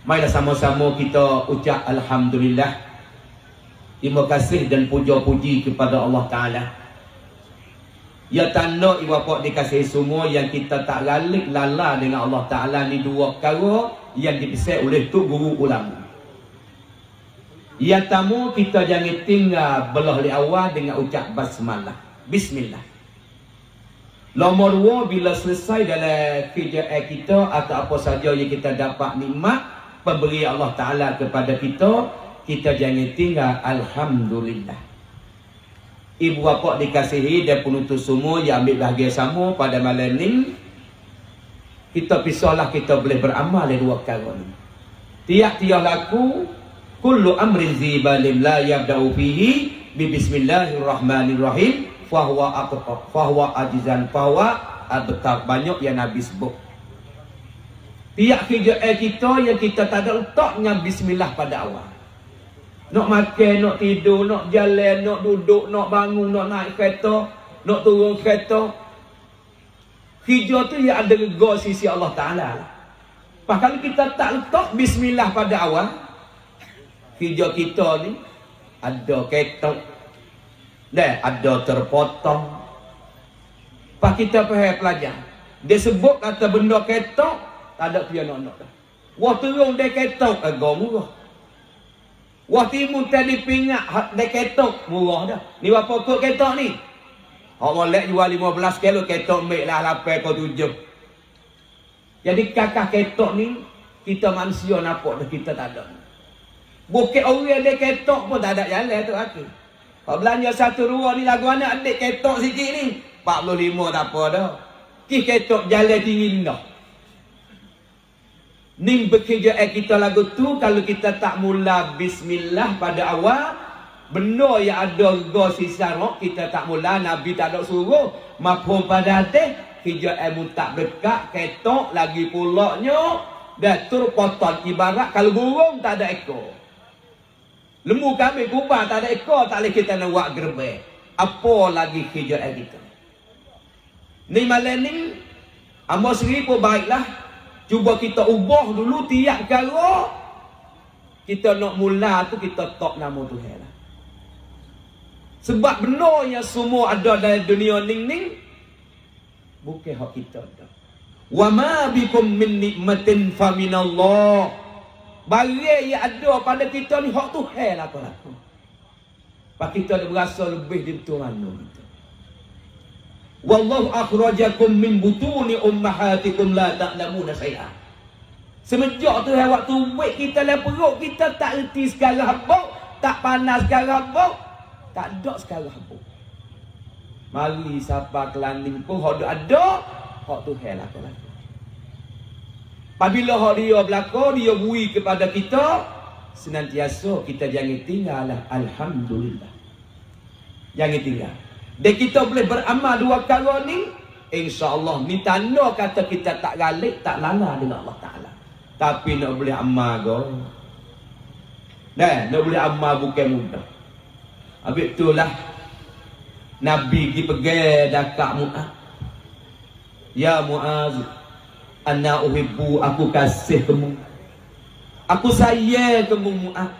Marilah sama-sama kita ucap Alhamdulillah. Terima kasih dan puja-puji kepada Allah Ta'ala. Ya tanda ibu bapa dikasihi semua yang kita tak galik lala dengan Allah Ta'ala ni dua perkara yang dipesan oleh tu guru ulama. Ya tamu kita jangan tinggal belah di awal dengan ucap basmalah. Bismillah. Nombor dua, bila selesai dalam kerja kita atau apa saja yang kita dapat nikmat pemberi Allah Ta'ala kepada kita, kita jangan tinggal Alhamdulillah. Ibu bapa dikasihi dan penuntut semua yang ambil bahagia sama pada malam ni, kita pisahlah kita boleh beramal di dua perkara ni. Tiap-tiap laku, kullu amrin zibalim la yabda'u fihi bi bismillahirrahmanirrahim fahuwa aqtab fahuwa ajizan fahuwa abtar. Banyak yang Nabi sebut. Tiap kerja kita yang kita tak ada letak dengan bismillah pada awal. Nak makan, nak tidur, nak jalan, nak duduk, nak bangun, nak naik kereta, nak turun kereta. Kerja tu yang ada rega sisi Allah Ta'ala. Kalau kita tak letak bismillah pada awal, kerja kita ni ada ketok, ada terpotong. Pak kita pergi pelajar, dia sebut kata benda ketok, tak ada dia nak dah. Wah turun dia ketok agak murah. Wah timun tadi pingat dia ketok murah dah. Ni berapa kot ketok ni? Hak molek jual 15 kilo ketok ambil lah 8 ke 7. Jadi kakak ketok ni kita manusia nampak dah kita tak ada. Bukit orang dia ketok pun tak ada jalan tu akhir. Kalau belanja 1-2 ni lagu anak adik ketok sikit ni 45 tak apa dah. Kis ketok jalan tinggi dah. Ni bekerja kita lagu tu, kalau kita tak mula bismillah pada awal, benda yang ada go sisa roh kita tak mula, Nabi tak ada suruh, mafhum pada hati, kerja tak dekat ketok lagi pulaknya datur potong. Ibarat kalau burung tak ada ekor, lembu kambing kubah tak ada ekor, tak boleh kita nak buat gerbek. Apa lagi kerja kita ni malam ni. Amba sendiri pun baiklah, cuba kita ubah dulu tiap perkara kita nak mula tu, kita tak nama Tuhan lah. Sebab benda yang semua ada dalam dunia ning bukan hak kita dah. Wa ma bikum min nikmatin fa minallah. Barang yang ada pada kita ni hak Tuhan lah apa laku. Pak kita ada berasa lebih di Tuhan kita. Wallahu akhrajakum min butuni ummahatikum la ta'lamuna syai'an. Semenjak tu waktu buat kita dalam perut kita tak erti sekarang habuk, tak panas sekarang habuk, tak ada sekarang habuk. Mari siapa kelaning pun hak ada, hak Tuhan lah apa laku. Apabila hak dia berlaku, dia beri kepada kita, senantiasa kita jangan tinggallah alhamdulillah. Jangan tinggal. Dan kita boleh beramal dua perkara ni, insya-Allah ni tanda kata kita tak galik, tak lala dengan Allah Taala. Tapi nak boleh amal go. Nak boleh amal bukan mudah. Habis itulah Nabi pergi pegang dakak Mu'az. Ya Mu'az, ana uhibbu, aku kasih kamu. Aku sayang kamu Mu'az.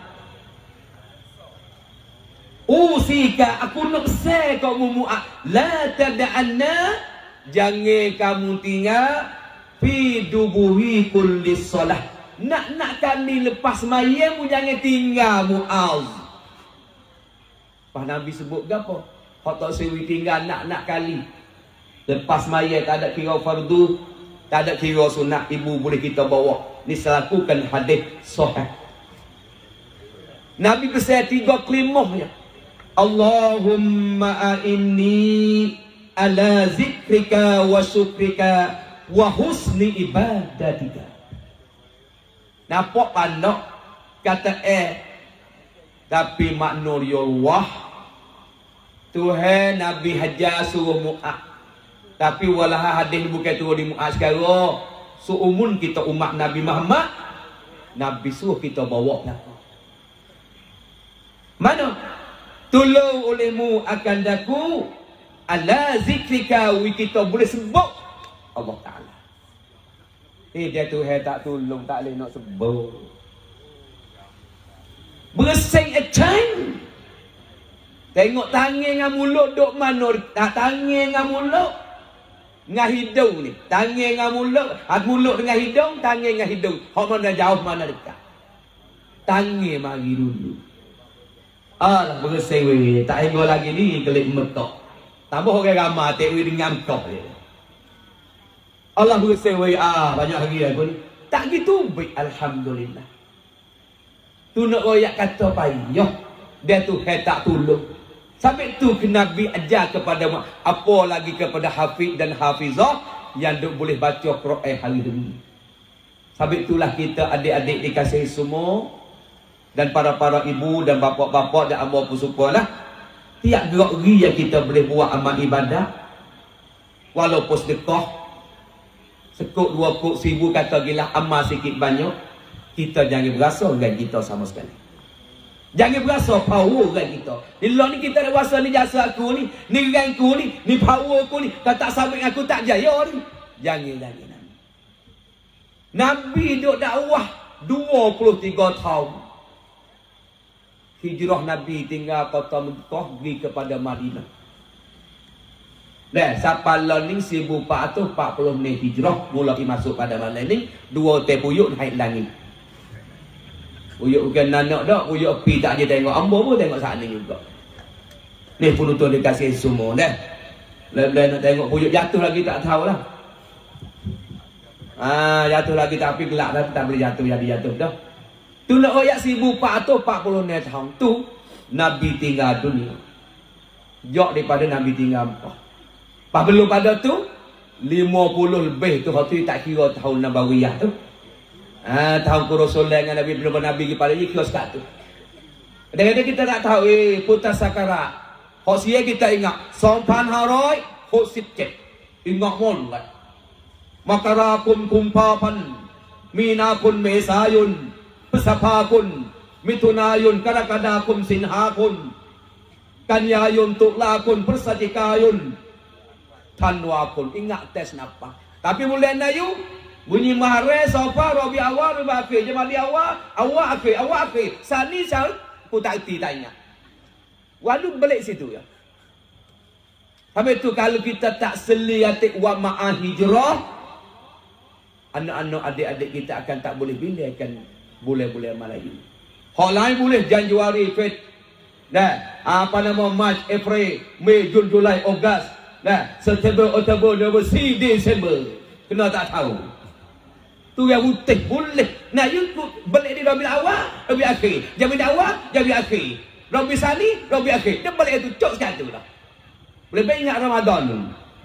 Usika, aku nak pesan kamu Mu'az, la tada'anna, jangan kamu tinggal fi dubuhi kulli solah. Nak kami lepas mayam, jangan tinggal Mu'az. Pak Nabi sebut apa? Hak tak sewi tinggal nak kali. Lepas mayat tak ada kira fardu, tak ada kira sunat, ibu boleh kita bawa. Ni selakukan hadis sahih. Nabi pesan 3 kelimahnya. Allahumma a'inni ala zikrika wa syukrika wa husni ibadatika. Nampak pandok kata tapi makna dia Allah. Tuhan Nabi hajar suruh Mu'az. Tapi walah hadis bukan turun di Mu'az sekarang. Seumun kita umat Nabi Muhammad, Nabi suruh kita bawa belakang. Mana? Tolong olehmu akan daku ala zikrika, kita boleh sebut Allah Ta'ala. Dia Tuhan tak tolong, tak boleh nak sebut. Bersing acan. Tengok tangan dengan mulut duk mana. Tangan dengan mulut dengan hidung ni. Tangan dengan mulut. Mulut dengan hidung, tangan dengan hidung. Hak mana jauh, mana dekat. Tangan mari dulu. Alah bersih weh. Tak hingga lagi ni kelip metok. Tambah orang ramai tak weh dengan kau je. Allah bersih weh. Banyak hari aku ni. Tak gitu baik, alhamdulillah. Tu nak royak kata payah. Dia tu tak tolong. Sampai tu Nabi ajar kepada apa lagi kepada hafiz dan hafizah yang duk boleh baca Quran hari ini. Sampai itulah kita adik-adik dikasihi semua dan para ibu dan bapa-bapa dan amak pusupalah. Tiap gerak geri yang kita boleh buat amal ibadah walaupun sedekah sekut 2 kut 1000 kata gila amal sikit banyak, kita jangan berasa dengan kita sama sekali. Jangan berasa power dengan kita. Bila ni kita dah rasa ni jasa aku ni ranku ni power aku ni, kalau tak sabit aku tak jaya ni. Jangan lagi Nabi. Nabi duk dakwah 23 tahun. Hijrah Nabi tinggal kota Mekah pergi kepada Madinah. Dan sampai learning 1440 ni hijrah mulai masuk pada malam ni 2 tepuyuk naik langit. Puyuk bukan nanak dak, puyuk api tak je tengok ambo pun tengok saat ni juga. Ni penonton dikasih semua dah. Lain nak tengok puyuk jatuh lagi tak tahulah. Jatuh lagi tapi gelap dah tak boleh jatuh jadi jatuh dah. Tu nak ayat 1440 ni tahun tu Nabi tinggal dunia. Jauh daripada Nabi tinggal Mekah. Pas belum pada tu 50 lebih tu waktu tak kira tahun Nabawiyah tu. Tahun Rasulullah dengan Nabi belum Nabi pada ni kira sekat tu. Kadang-kadang kita tak tahu putar sakarat. Hak sia kita ingat sompan harai hak sikit. Ingat mon kan. Makarakum kumpapan minakun mesayun pesapakun mitunayun kadakadakum sinhakun kanyayun tuklakun persajikayun tanwakun. Ingat tes napa. Tapi mulai nayu bunyi mahre sofa robi awal robi akhir jemali awal akhir sani sal ku tak erti tak ingat. Waduh balik situ ya. Habis tu kalau kita tak seliatik wa ma'ah hijrah, anak-anak adik-adik kita akan tak boleh pilih akan boleh-boleh amal lagi. Hak lain boleh Januari, Feb. March, April, Mei, Jun, Julai, Ogos. September, Oktober, November, Desember. Kena tak tahu. Tu yang putih boleh. Nah, you balik di Rabiul Awal, Rabiul Akhir. Jamin awal, Jamin Akhir. Rabiul Sani, Rabiul Akhir. Dia balik itu cok sekali tu lah. Boleh baik ingat Ramadan tu.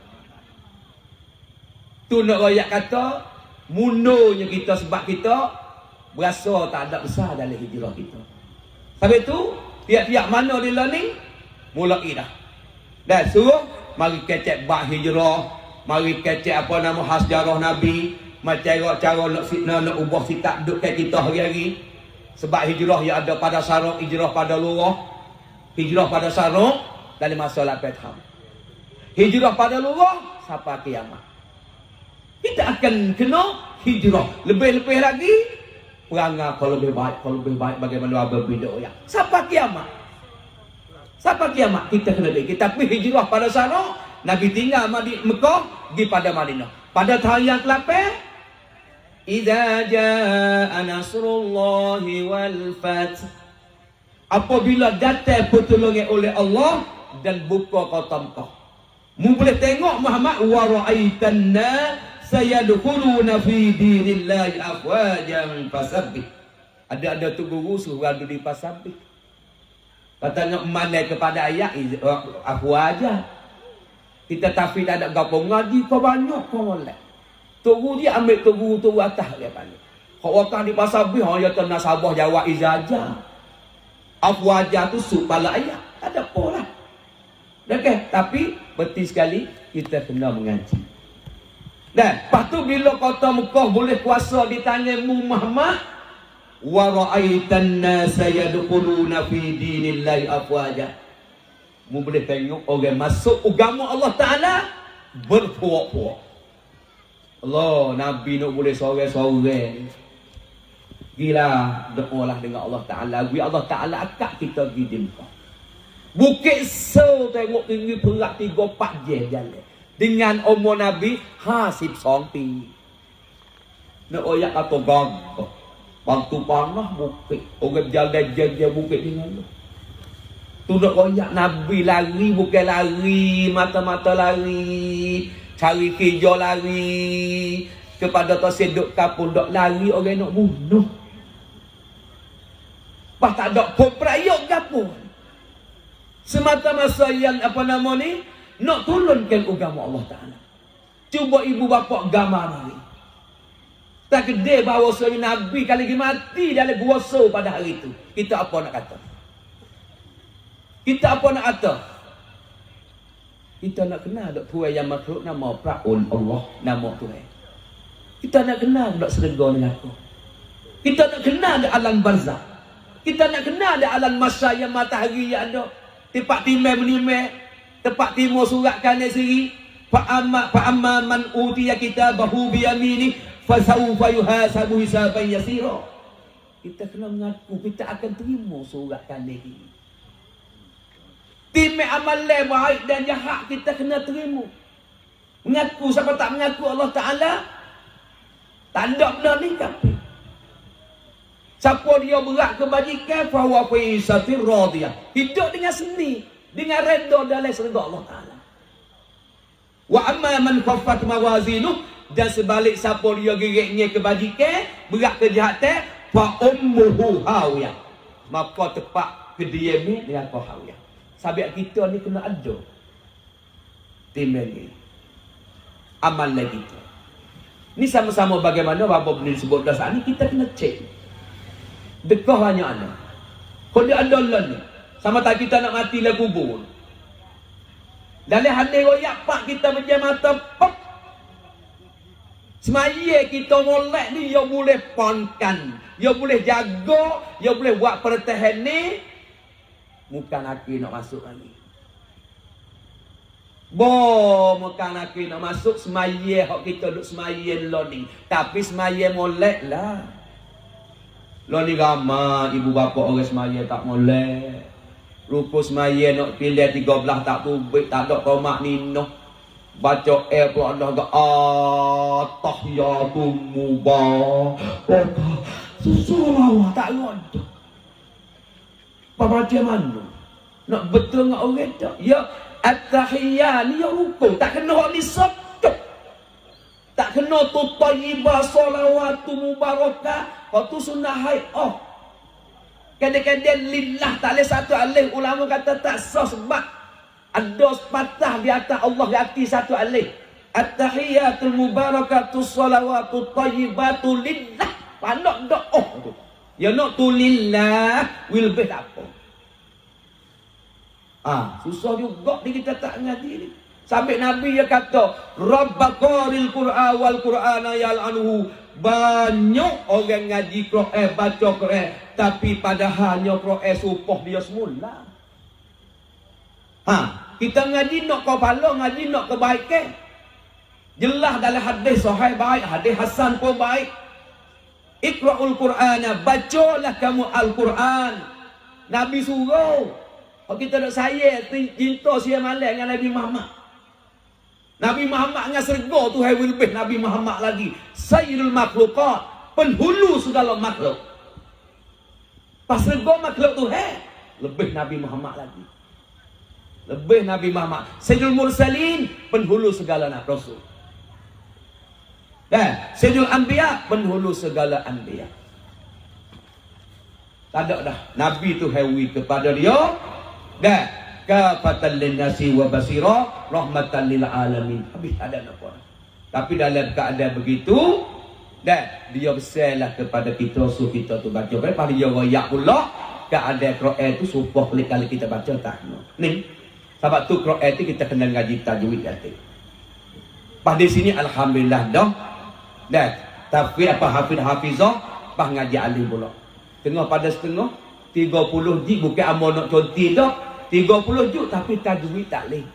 Tu nak royak kata, munonya kita sebab kita berasa tak ada besar dalam hijrah kita. Sampai tu, tiap-tiap mana di learning, mulai dah. Dan suruh, mari kecek bak hijrah, mari kecek apa nama sejarah Nabi, macam cara nak ubah sikap duduk kat kita hari-hari. Sebab hijrah yang ada pada sarung, hijrah pada luar, hijrah pada sarung dalam masa 8 tahun. Hijrah pada luar sampai kiamat. Kita akan kena hijrah. Lebih-lebih lagi perangai kalau lebih baik bagaimana berbeza ya. Sampai kiamat. Sampai kiamat kita kena pergi. Tapi hijrah pada sarung, Nabi tinggal di Mekah, pergi pada Madinah. Pada tahun yang ke-8, idza jaa nasrullahi wal fath. Apabila datang pertolongan oleh Allah dan buka kota Mekah. Mu boleh tengok Muhammad wa ra'aitanna sayadkhuluna fi dinillahi afwajan fasabbih. Ada tu guru suruh adu di fasabbih. Katanya mana kepada ayat afwaja. Kita tapi tak ada gapo ngaji kau banyak kau molek. Tunggu dia ambil tunggu atas dia balik. Kau akan di fasabbih ya tanah Sabah jawab izaja. Afwaja tu supaya ayat. Tak ada pola. Okay? Tapi betul sekali kita kena mengaji. Dan lepas tu bila kota Mekah boleh kuasa di tanganmu Muhammad, wa ra'aitan nasa yadkhuluna fi dinillahi afwaja. Mu boleh tengok orang masuk agama Allah Taala berpuak-puak. Allah, Nabi nak boleh seorang-seorang. Gila doalah dengan Allah Ta'ala. Allah Ta'ala akak kita pergi di Mekah. Bukit So tengok tinggi perak 3-4 jam jalan. Dengan umur Nabi Hasib Sompi. Nak oyak kata gagah. Bantu panah bukit. Orang jalan jalan bukit dengan lu. Tu nak oyak Nabi lari bukan lari. Mata-mata lari. Cari kerja lari. Kepada terseduk kapun dok lari orang nak bunuh. Pas tak ada pun perayok kapun. Semata-mata yang apa nama ni nak turunkan agama Allah Ta'ala. Cuba ibu bapa gambar ni. Tak gede bahawa Nabi kali lagi mati dalam puasa pada hari itu. Kita apa nak kata? Kita apa nak kata? Kita nak kenal dok Tuhan yang makhluk nama Praun Allah, nama Tuhan. Kita nak kenal dok sedekah dengan aku. Kita nak kenal dok alam barzakh. Kita nak kenal dok alam masa yang matahari yang ada. Tempat timai menimai, tempat timur surat kanan siri. Fa'amma man utiya kitabahu biyamini fasawfa yuhasabu hisaban yasira. Kita kena mengaku kita akan terima surat kanan ini. Timai amal baik dan jahat kita kena terima. Mengaku siapa tak mengaku Allah Ta'ala, tak ada benda ni kafir. Siapa dia berat kebajikan, fahuwa fi isatir radiyah. Hidup dengan seni, dengan redha dalam redha Allah Ta'ala. Wa amma man khaffat mawazinuh, dan sebalik siapa dia gereknya kebajikan, berat kejahatan, fa ummuhu hawiyah. Maka tepat kediaman dengan kau hawiyah. Sabit kita ni kena ada timbang ni. Amal lagi kita. Ni sama-sama bagaimana Bapa Benih sebut dah saat ni kita kena cek. Dekah hanya ada. Kalau dia ada lah ni. Sama tak kita nak mati lah kubur. Dalam hadis royak pak kita menjam mata pop. Semaya kita molek ni, dia boleh ponkan. Dia boleh jaga. Dia boleh buat pertahan ni. Bukan aku nak masuk lagi. Bukan aku nak masuk. Semaya hak kita duduk semaya lah ni. Tapi semaya molek lah. Lo ni ramai ibu bapa orang semaya tak molek. Rupa semaya nak pilih 13 tak tubik, tak ada komak nino. Baca pula dah ke tahiyatul mubarak. Susulawah tak ada. Baca mana? Nak betul dengan orang tak? Ya at-tahiyat ni ya rukun. Tak kena hak ni sabtu. Tak kena tu tayyibah salawatu mubarakah. Waktu sunnah hai kadang-kadang lillah tak boleh satu alih. Ulama kata tak sah sebab ada sepatah di atas Allah di hati satu alih. At-tahiyatul mubarakatus salawatu tayyibatu lillah. Panak dak tu. Ya nak tu lillah will be tak apa. Susah juga ni kita tak ngaji ni. Sampai Nabi dia kata Rabbaqaril Qur'an wal Qur'ana yal'anuhu. Banyak orang ngaji Quran, baca Quran, tapi padahalnya Quran supoh dia semula. Kita ngaji nak kepala, ngaji nak kebaikan. Jelas dalam hadis sahih baik, hadis hasan pun baik. Iqra'ul Qur'ana, bacalah kamu Al-Quran. Nabi suruh. Kalau kita nak sayang, cinta siapa malam dengan Nabi Muhammad. Nabi Muhammad dengan serga tu hai lebih Nabi Muhammad lagi. Sayyidul makhluqat, penghulu segala makhluk. Pas serga makhluk tu hai lebih Nabi Muhammad lagi. Lebih Nabi Muhammad. Sayyidul mursalin, penghulu segala rasul. Dan Sayyidul anbiya, penghulu segala anbiya. Tak ada dah. Nabi tu hawi kepada dia. Dan kafatan linnasi wa basira rahmatan lil alamin. Habis ada apa. Tapi dalam keadaan begitu, dan dia besarlah kepada kita, so kita tu baca. Lepas dia royak pula keadaan Quran tu supaya kali kita baca tak kena. Ni sebab tu Quran tu kita kena ngaji tajwid hati. Pada sini alhamdulillah dah. Dan tapi apa hafizah pas ngaji alim pula. Tengah pada setengah 30 juz bukan amal nak conti dah. 30 juz tapi tajwid tak leh.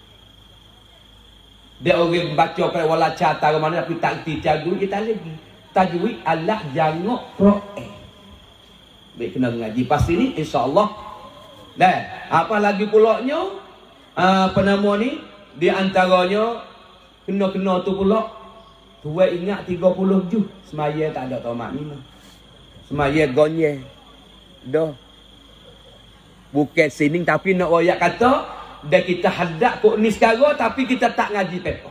Dia orang baca pada wala cata ke mana tapi tak reti tajwid dia tak lagi. tajwid alah jangok Quran. Baik kena ngaji pasti ni insya-Allah. Dan apa lagi pulaknya? Apa nama ni? Di antaranya kena tu pula. Tuan ingat 30 Juz semaya tak ada tamat ni. Semaya gonye. Dah. Bukan sining tapi nak royak kata dan kita hadap kok ni sekarang tapi kita tak ngaji paper.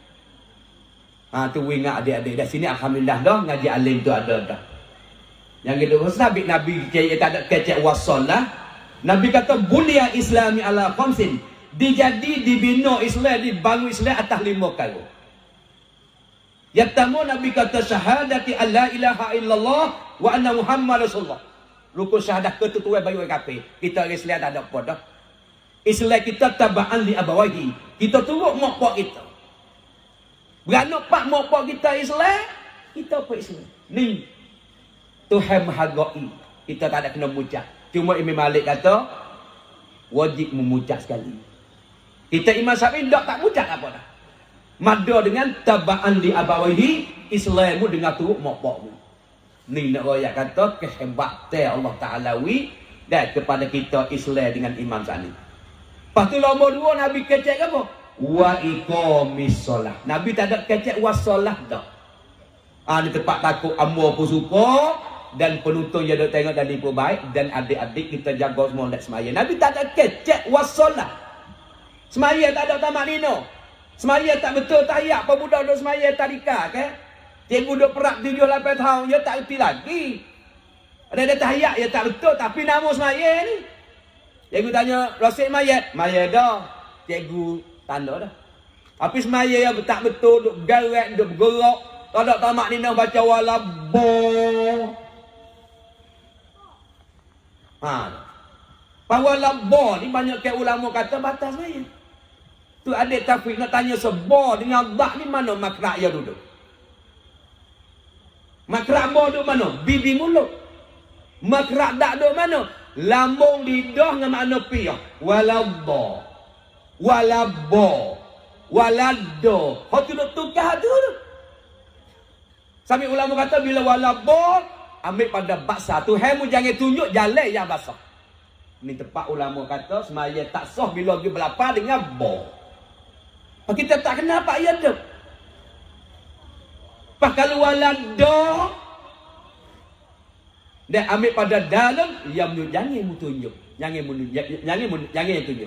Tu ingat adik-adik dah sini alhamdulillah dah ngaji alim tu ada dah. Yang kedua sabit Nabi tak ada kecek wasal lah. Nabi kata bulia Islami ala khamsin. Dibina Islam, dibangun Islam atas 5 perkara. Yang pertama Nabi kata syahadati alla ilaha illallah wa anna Muhammad Rasulullah. Rukun syahadah ketutuan bagi orang kafir. Kita Islam tak ada apa dah. Islam kita tabaan li abawahi. Kita turut mak pak kita. Beranak pak mak pak kita Islam, kita apa Islam? Ni Tuhan menghargai. Kita tak ada kena mucak. Cuma Imam Malik kata wajib memucak sekali. Kita Imam Syafi'i tak mucak apa dah. Mada dengan tabaan li abawahi, Islammu dengan turut mak pakmu. Ni nak royak kata kehebatan Allah Ta'ala dan kepada kita Islam dengan Imam Sani. Lepas tu nombor 2 Nabi kecek apa? Wa iqamis solah. Nabi tak ada kecek wasolah dah. Ni tempat takut amor pun suka dan penonton yang duk tengok dan lipu baik dan adik-adik kita jaga semua nak semaya. Nabi tak ada kecek wasolah. Semaya tak ada tamak nino. Semaya tak betul tahiyat apa budak duk semaya tadika ke? Cikgu duk perak 7-8 tahun dia tak erti lagi. Ada tahiyat dia tak betul tapi nama semaya ni. Cikgu tanya, "Rasul mayat?" "Mayat dah." Cikgu tanda dah. Tapi semaya yang tak betul duk garet, duk bergerak, tak ada tamak ni nak baca walabo. Walabo ni banyak ke ulama kata batas semaya. Tu adik Taufik nak tanya seba dengan dah ni mana makrak dia duduk? Makrak bo duduk mana? Bibi mulut. Makrak dak duduk mana? Lambung lidah dengan makna piyah. Walabo. Walabo. Walado. Kau tu duduk tukar tu. Sampai ulama kata bila walabo ambil pada baksa tu. Hemu jangan tunjuk jalan yang basah. Ni tempat ulama kata semaya tak sah bila pergi berlapar dengan bo. Kita tak kenal apa ia tu. Pak kalau walado dia ambil pada dalam yang jangan tunjuk. Jangan tunjuk.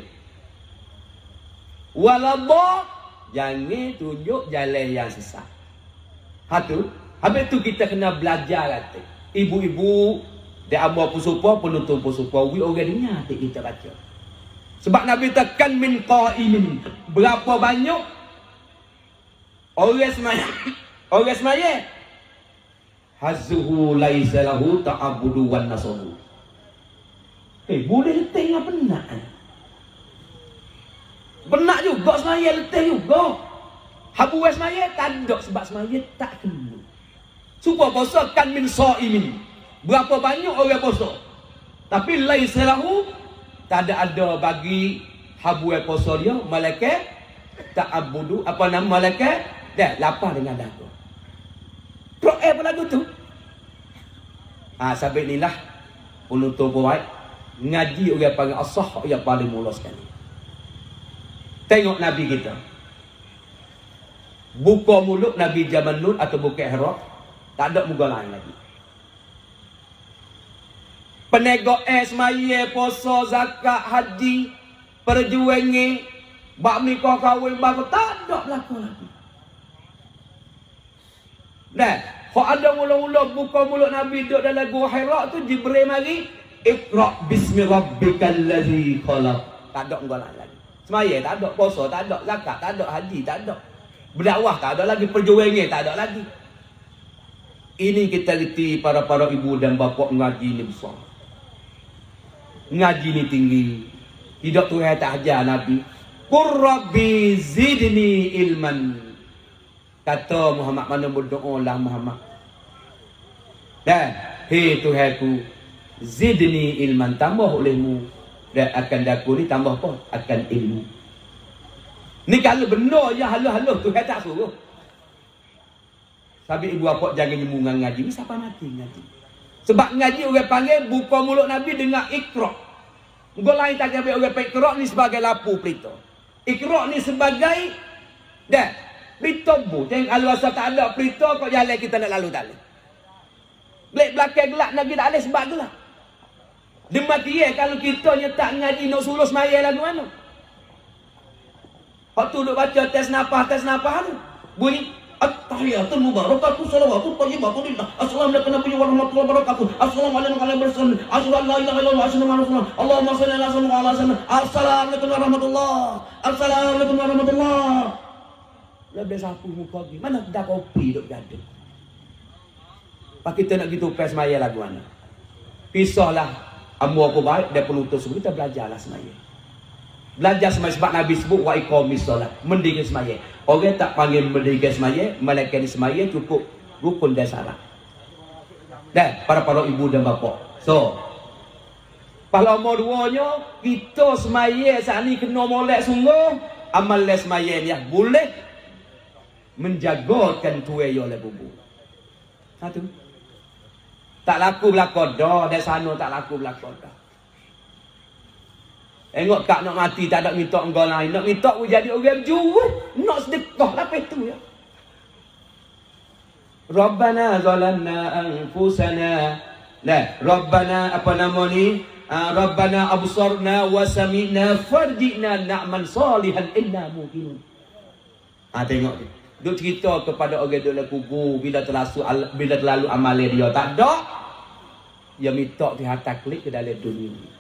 Walabo jangan tunjuk jalan yang sesat. Habis tu kita kena belajar kata. Ibu-ibu dia ambil pusupa penuntun pusupa orang dengar kita baca. Sebab Nabi tekan min qaimin. Berapa banyak orang semaya. Orang semaya. Hazuhu laisa lahu ta'abudu wan nasabu. Boleh letih dengan benak. Benak juga semaya letih juga. Habu semaya tak ada sebab semaya tak kena. Supaya puasa kan min qaimin. Berapa banyak orang puasa. Tapi laisa lahu tak ada bagi habu puasa dia malaikat ta'abudu apa nama malaikat dah lapar dengan dada. Pro'eh apa lagu tu? Sampai inilah penutup buat ngaji orang panggil asah yang paling mula sekali. Tengok Nabi kita. Buka mulut Nabi zaman Lut atau buka ihram, tak ada muka lain lagi. Penegak semaya, puasa, zakat, haji, perjuangan, bak nikah kahwin baru tak ada berlaku lagi. Dan kalau ada mula-mula buka mulut Nabi duduk dalam gua Hira tu Jibril mari Iqra bismi rabbikal ladzi khalaq. Tak ada muka lain lagi. Semaya tak ada, puasa tak ada, zakat tak ada, haji tak ada. Berdakwah tak ada lagi, perjuangan tak ada lagi. Ini kita reti para ibu dan bapa ngaji ni besar. Ngaji ni tinggi. Tidak Tuhan tak ajar Nabi. Qur rabbi zidni ilman. Kata Muhammad mana berdoa lah Muhammad. Dan hei Tuhanku, zidni ilman, tambah olehmu. Dan akan daku ni tambah apa? Akan ilmu. Ni kalau benar je haluh-haluh Tuhan tak suruh. Sabit ibu bapa jangan nyemungan ngaji. Ni siapa mati ngaji? Sebab ngaji orang panggil buka mulut Nabi dengan ikra. Gua lain tak kira orang panggil ikra ni sebagai lapu pelita. Ikra ni sebagai dah pelita bu. Tengok kalau asal tak ada pelita kau jalan kita nak lalu tak boleh. Belak belakang gelak Nabi tak boleh sebab gelak. Demikian kalau kita tak ngaji nak suruh semaya lagu mana? Waktu duk baca tes nafas tu. Bunyi At-tahiyatul mubarakatuh salawatu thayyibatu lillah. Assalamualaikum warahmatullahi wabarakatuh. Assalamualaikum warahmatullahi wabarakatuh. Assalamualaikum warahmatullahi wabarakatuh. Allahumma shalli ala sayyidina. Assalamualaikum warahmatullahi. Assalamualaikum warahmatullahi. Lebih sapu muka lagi. Mana dah kopi duk gaduh. Pak kita nak gitu pes semaya lagu mana? Pisahlah amu aku baik dia penutup semua kita belajarlah semaya. Belajar semaya sebab Nabi sebut wa iqamis solat, mendirikan semaya. Orang tak panggil mendirikan semaya, melainkan semaya cukup rukun dan syarat. Dan para ibu dan bapa. So, kalau mau duanya kita semaya saat ni kena molek sungguh, amal semaya ni boleh menjagakan tuai oleh bubu. Satu. Tak laku belakang dah, dari sana tak laku belakang dah. Tengok kak nak mati tak ada minta engkau lain. Nak minta jadi orang berjuang. Nak sedekah lah itu ya. Rabbana zalanna anfusana. Lah, Rabbana apa nama ni? Rabbana absarna wa sami'na farji'na na'man salihan inna muqinun. Tengok ni. Duk cerita kepada orang duk dalam kubur bila terlalu amal dia tak ada. Dia minta di atas klik ke dalam dunia ni.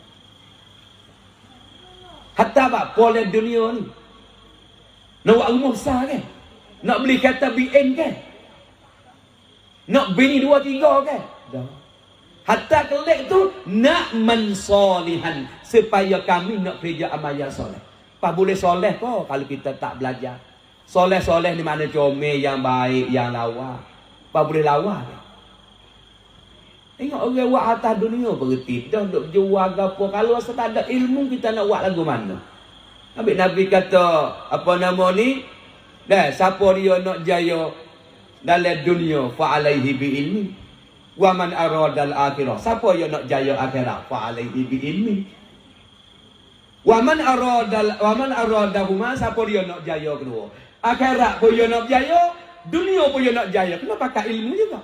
Hatta apa oleh dunia ni. Nak buat rumah besar kan? Nak beli kereta BN kan? Nak bini 2-3 kan? Dah. Hatta kelek tu nak mensolihan supaya kami nak kerja amal yang soleh. Apa boleh soleh kok kalau kita tak belajar? Soleh-soleh ni mana comel yang baik, yang lawa. Apa boleh lawa kan? Tengok orang buat atas dunia berhenti. Dah duk jual apa. Kalau asal tak ada ilmu kita nak buat lagu mana? Habis Nabi kata apa nama ni? Dah siapa dia nak jaya dalam dunia fa alaihi bi ilmi. Wa man aradal akhirah. Siapa yang nak jaya akhirat fa alaihi bi ilmi. Wa man aradahuma siapa dia nak jaya kedua. Akhirat pun dia nak jaya, dunia pun dia nak jaya. Kena pakai ilmu juga.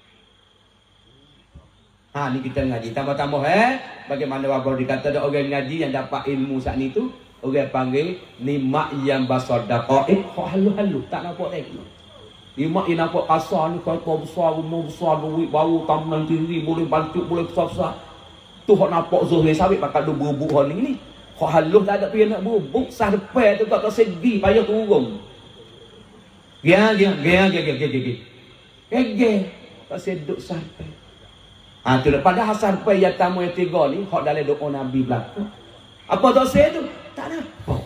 Ni kita ngaji. Tambah-tambah bagaimana Bapak dikata ada orang ngaji yang dapat ilmu saat ni tu. Orang panggil ni mak yang basodaqah. Kok halu-halu. Tak nampak lagi. Ni mak yang nampak kasar ni. Kau besar, rumah besar, duit baru, taman tinggi, boleh bantu, boleh besar-besar. Tu kok nampak Zuhri sabit pakai dua berubuk hari ni. Kok halu tak ada pihak nak berubuk. Sah depan tu tak segi. Payah turun. Geng. Tak seduk sampai. Tu pada Hasan Pai yang tamu yang 3 ni hak dalam doa Nabi belaka. Apa dosa tu? Tak nampak.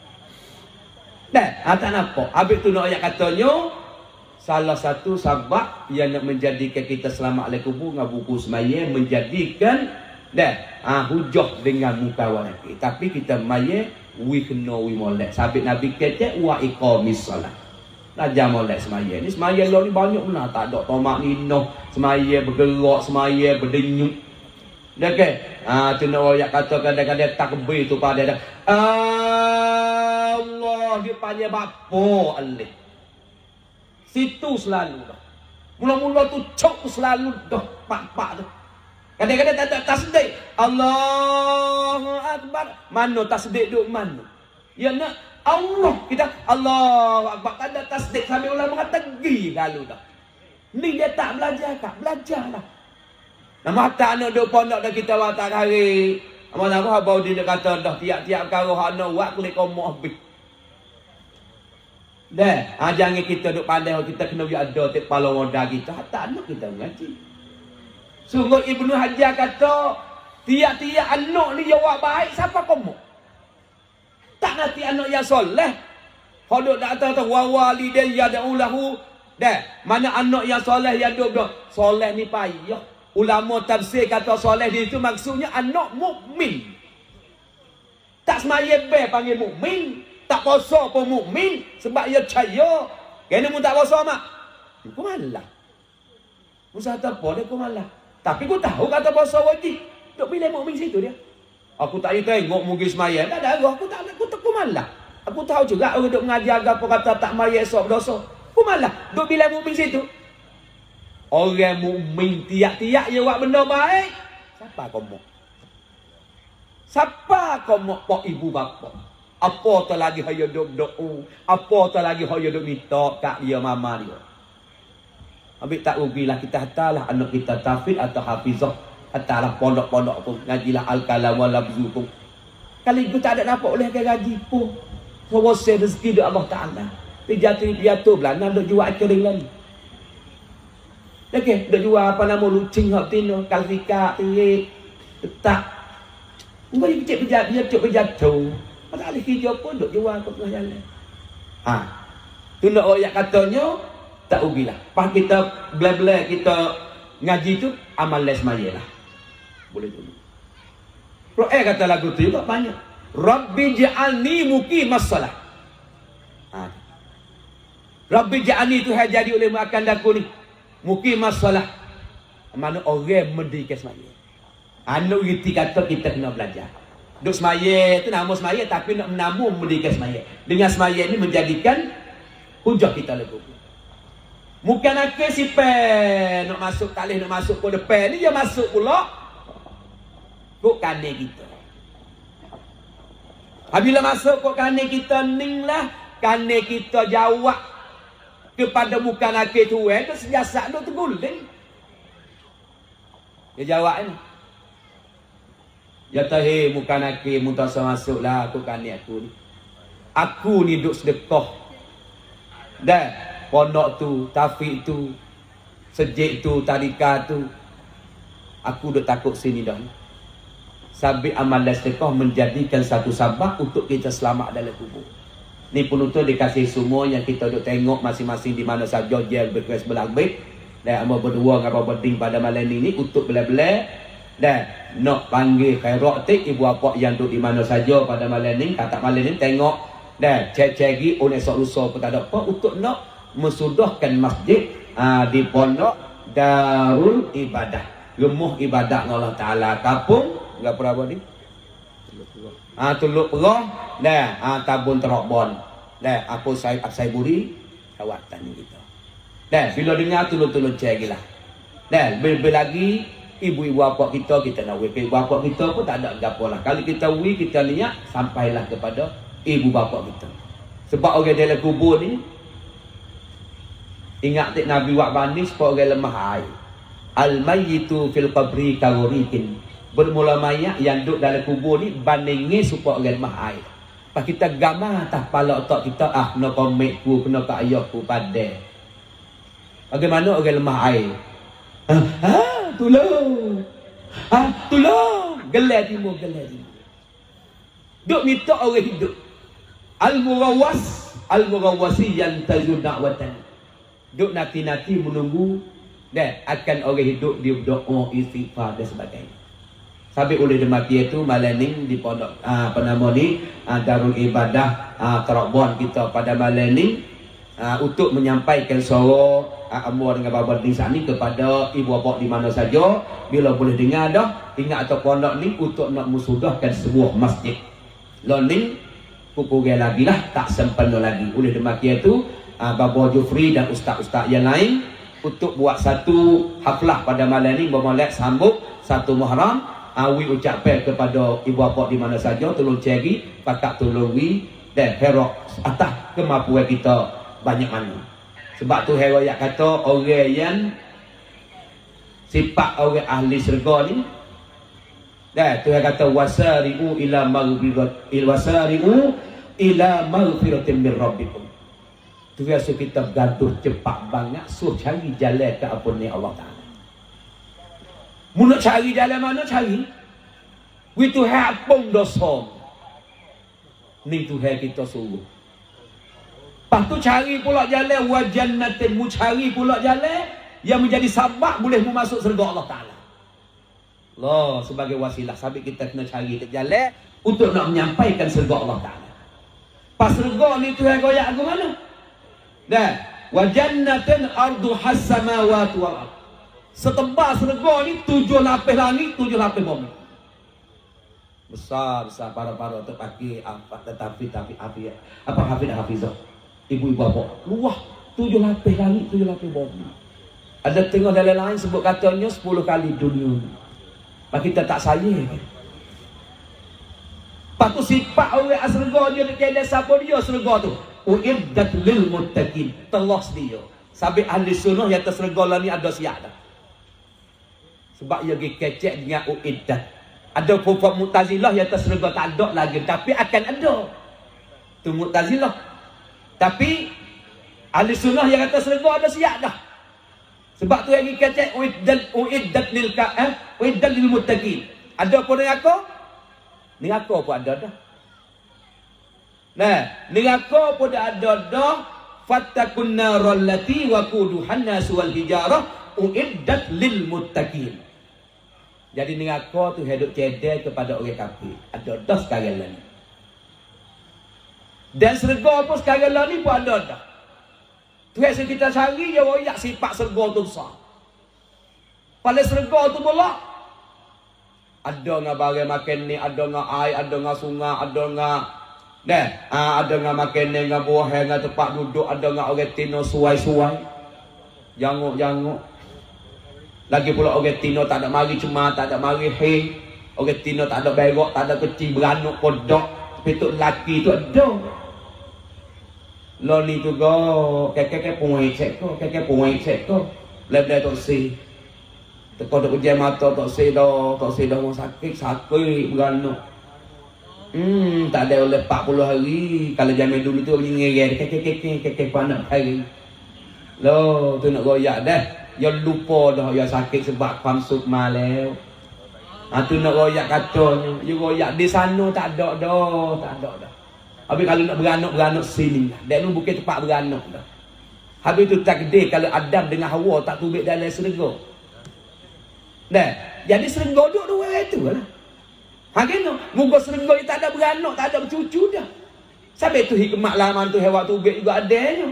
Tak nampak. Habis tu nak ayat katanya salah satu sebab yang nak menjadikan kita selamat oleh kubur dengan buku semaya menjadikan hujah dengan muka wanaki. Tapi kita maya we kena we molek. Sabit Nabi kata wa iqamis solat. Belajar molek semaya. Ni semaya lah ni banyak pula. Tak ada tomak ninoh. Semaya bergerak, semaya berdenyut. Dah ke? Tu nak ayat kata kadang-kadang takbir tu pada dah. Allah dia panggil bapa alih. Situ selalu dah. Mula-mula tu cok selalu dah. Pak-pak tu. Kadang-kadang tak ada tasdik. Allahu Akbar. Mana tasdik duk mana? Ya nak Allah kita Allahu Akbar. Tak ada tasdik sampai ulama kata gi kalau dah. Ni dia tak belajar kak. Belajarlah. Nama tak nak duk pondok dah kita watak hari. Amal apa bau dia kata dah tiap-tiap karo hak nak buat kulit komok habis. Dah, jangan kita duk pandai kita kena ada tek kepala roda kita. Tak nak kita ngaji. Sungguh Ibnu Hajar kata tiap-tiap anak ni jawab baik siapa komok? Tak nanti anak yang soleh. Kalau tak tahu wa walidain yad'ulahu. Dah, mana anak yang soleh yang duduk. Soleh ni payah. Ulama tafsir kata soleh di itu maksudnya anak mukmin. Tak semaya be panggil mukmin, tak puasa pun mukmin sebab ia percaya. Kena mu tak puasa mak. Aku malah. Usaha apa dia aku malah. Tapi aku tahu kata puasa wajib. Duk pilih mukmin situ dia. Aku tak tengok mungkin semaya. Tak ada aku tak aku malah. Aku tahu juga orang duk mengajar agama kata tak maya esok dosa. Aku malah duk pilih mukmin situ. Orang mukmin tiap-tiap dia buat benda baik. Siapa kau mau? Siapa kau mau pak ibu bapa? Apa tu lagi hanya duk doa? Apa tu lagi hanya duk minta kat dia mama dia? Habis tak rugilah kita hantarlah anak kita tafid atau hafizah. Hantarlah pondok-pondok pun. Ngajilah al-kalam wal-labzu pun. Kali itu tak ada nampak oleh gaji pun. Sewasai rezeki dari Allah Ta'ala. Piatu belana duk jual kering lagi. Okey, duk jual apa nama lucing hak tino, kalfika, terik, tetak. Engkau dia cek berjatuh. Pasal ahli hijau pun duk jual kat tengah jalan. Tu nak ayat katanya tak rugilah. Pas kita bela-bela kita ngaji tu amal les maya lah. Boleh dulu. Quran kata lagu tu juga banyak. Rabbi ja'alni muqimas salah. Rabbi ja'alni tu hai jadi oleh makan daku ni. Muqimas salah. Mana orang mendirikan semaya. Anu reti kata kita kena belajar. Duk semaya tu nama semaya tapi nak menambung mendirikan semaya. Dengan semaya ni menjadikan hujah kita lagu. Bukan nak si pen nak masuk talih nak masuk ke depan ni dia masuk pula kok kanan kita. Apabila masuk kok kanan kita ning lah kanan kita jawab kepada bukan akhir tu tu sejasa tu terguling. Dia jawab ni. Ya tahe bukan akhir mutasa masuklah kok kanan aku ni. Aku ni duk sedekah. Dan pondok tu, tafik tu, sejik tu, tadika tu. Aku duk takut sini dah. Sabit amal sedekah menjadikan satu sabab untuk kita selamat dalam kubur. Ni penuntut dikasih semua yang kita duk tengok masing-masing di mana saja dia berkeras belakbik. Dan amal berdua dengan apa berding pada malam ini untuk bela-bela. Dan nak panggil khairat ibu bapa yang duk di mana saja pada malam ini. Kata malam ini tengok. Dan cek-ceki oleh esok lusa pun tak ada apa untuk nak mesudahkan masjid di pondok Darul Ibadah, rumah ibadah Allah Taala kampung berapa ni? Teluk Perah dan Tabun Terobon dan apa Saiburi kawasan kita. Dan bila dengar tolong-tolong cek lah. Dan lebih lagi ibu-ibu bapa kita nak wei ibu bapa kita pun tak ada gapo lah. Kalau kita wei kita niat sampailah kepada ibu bapa kita. Sebab orang dalam kubur ni ingat tak Nabi buat banding supaya orang lemah air. Al-mayyitu fil qabri kawrikin. Bermula mayat yang duduk dalam kubur ni bandingnya supaya orang lemah air. Pas kita gamar atas kepala otak kita, kena komekku, kena ke ayahku pada. Bagaimana orang lemah air? Tolong. Tolong. Gelar timur. Duk minta orang hidup. Al-murawwasi yang tazun da'watan. Duk nanti menunggu dan akan orang hidup dia berdoa istighfar dan sebagainya. Sampai oleh demati itu malam ni di pondok apa nama ni Darul Ibadah Terobon kita pada malam ni untuk menyampaikan suara amur dengan bapa di sini kepada ibu bapa di mana saja bila boleh dengar dah ingat atau pondok ni untuk nak musudahkan sebuah masjid. Learning pukul lagi lah tak sempurna lagi. Oleh demati itu Bapa Jufri dan ustaz-ustaz yang lain untuk buat satu haflah pada malam ni bermulai sambut 1 Muharram. Awi ucapkan kepada ibu bapa di mana saja tolong cari pakak tolong wi dan herok atas kemampuan kita banyak mana. Sebab tu hewayat kata orang yang sifat orang ahli syurga ni dan Tuhan kata wasari'u ila maghfiratin min rabbikum. Tu biasa kita gaduh cepat banget suruh cari jalan ke ampun ni Allah Ta'ala. Mu nak cari jalan mana cari? We tu hai pun dosa. Ni tu hai kita suruh. Lepas tu cari pula jalan wa jannatin, mu cari pula jalan yang menjadi sabab boleh mu masuk syurga Allah Ta'ala. Allah sebagai wasilah sampai kita kena cari jalan untuk nak menyampaikan syurga Allah Ta'ala. Pas syurga ni tu hai goyak ke mana? Dan Wa jannatin ardu has-samawati wal ard. Setebal syurga ni 7 lapis langit, 7 lapis bumi. Besar para terpakai apa tetapi api apa hafizah. Ibu bapa luah 7 lapis langit, 7 lapis bumi. Ada tengok dalam lain sebut katanya 10 kali dunia. Maka kita tak sayang. Patu sifat orang syurga dia dekat siapa dia syurga tu. Uiddat lil muttaqin. Telah dia. Sampai ahli sunnah yang tersyurga lah ni ada siap dah. Sebab ia pergi kecek dengan uiddat. Ada pokok Mu'tazilah yang tersyurga tak ada lagi. Tapi akan ada. Tu Mu'tazilah. Tapi ahli sunnah yang kata syurga ada siap dah. Sebab tu yang pergi kecek uiddat lil muttaqin. Ada pun neraka? Neraka pun ada dah. Nah, neraka pun ada dah. Fattakun naral lati waquduhan nas wal hijarah uiddat lil muttaqin. Jadi neraka tu hidup cedek kepada orang kafir. Ada dah sekarang lah ni. Dan syurga pun sekarang lah ni pun ada dah. Tu yang kita cari dia royak sifat syurga tu besar. Pada syurga tu pula ada dengan barang makan ni, ada dengan air, ada dengan sungai, ada dengan ada dengan makan ni, dengan buah, dengan tempat duduk, ada dengan orang tino suai-suai. Janguk-janguk. Lagi pula orang tino tak ada mari cuma, tak ada mari hei. Orang tino tak ada berok, tak ada kecil, beranuk, kodok. Tapi tu lelaki tu ada. Lo ni tu go, kakek puai cek ko, kakek puai cek ko. Lepas tu si. Tekau dak ujian mata tak si dah mau sakit beranuk. Tak ada oleh 40 hari. Kalau zaman dulu tu pergi ngerer kakek panak hari. Lo tu nak goyak dah. Yang lupa dah yang sakit sebab pamsuk malau. Tu nak goyak katanya. You goyak di sana tak ada dah, tak ada dah. Habis kalau nak beranuk sini. Dak nu bukan tempat beranuk dah. Habis tu takdir kalau Adam dengan Hawa tak tubik dalam syurga. Nah, jadi syurga duduk dua itu lah. Kena muka syurga ni tak ada beranak, tak ada bercucu dah. Sampai tu hikmat laman tu hewan tubik juga adanya.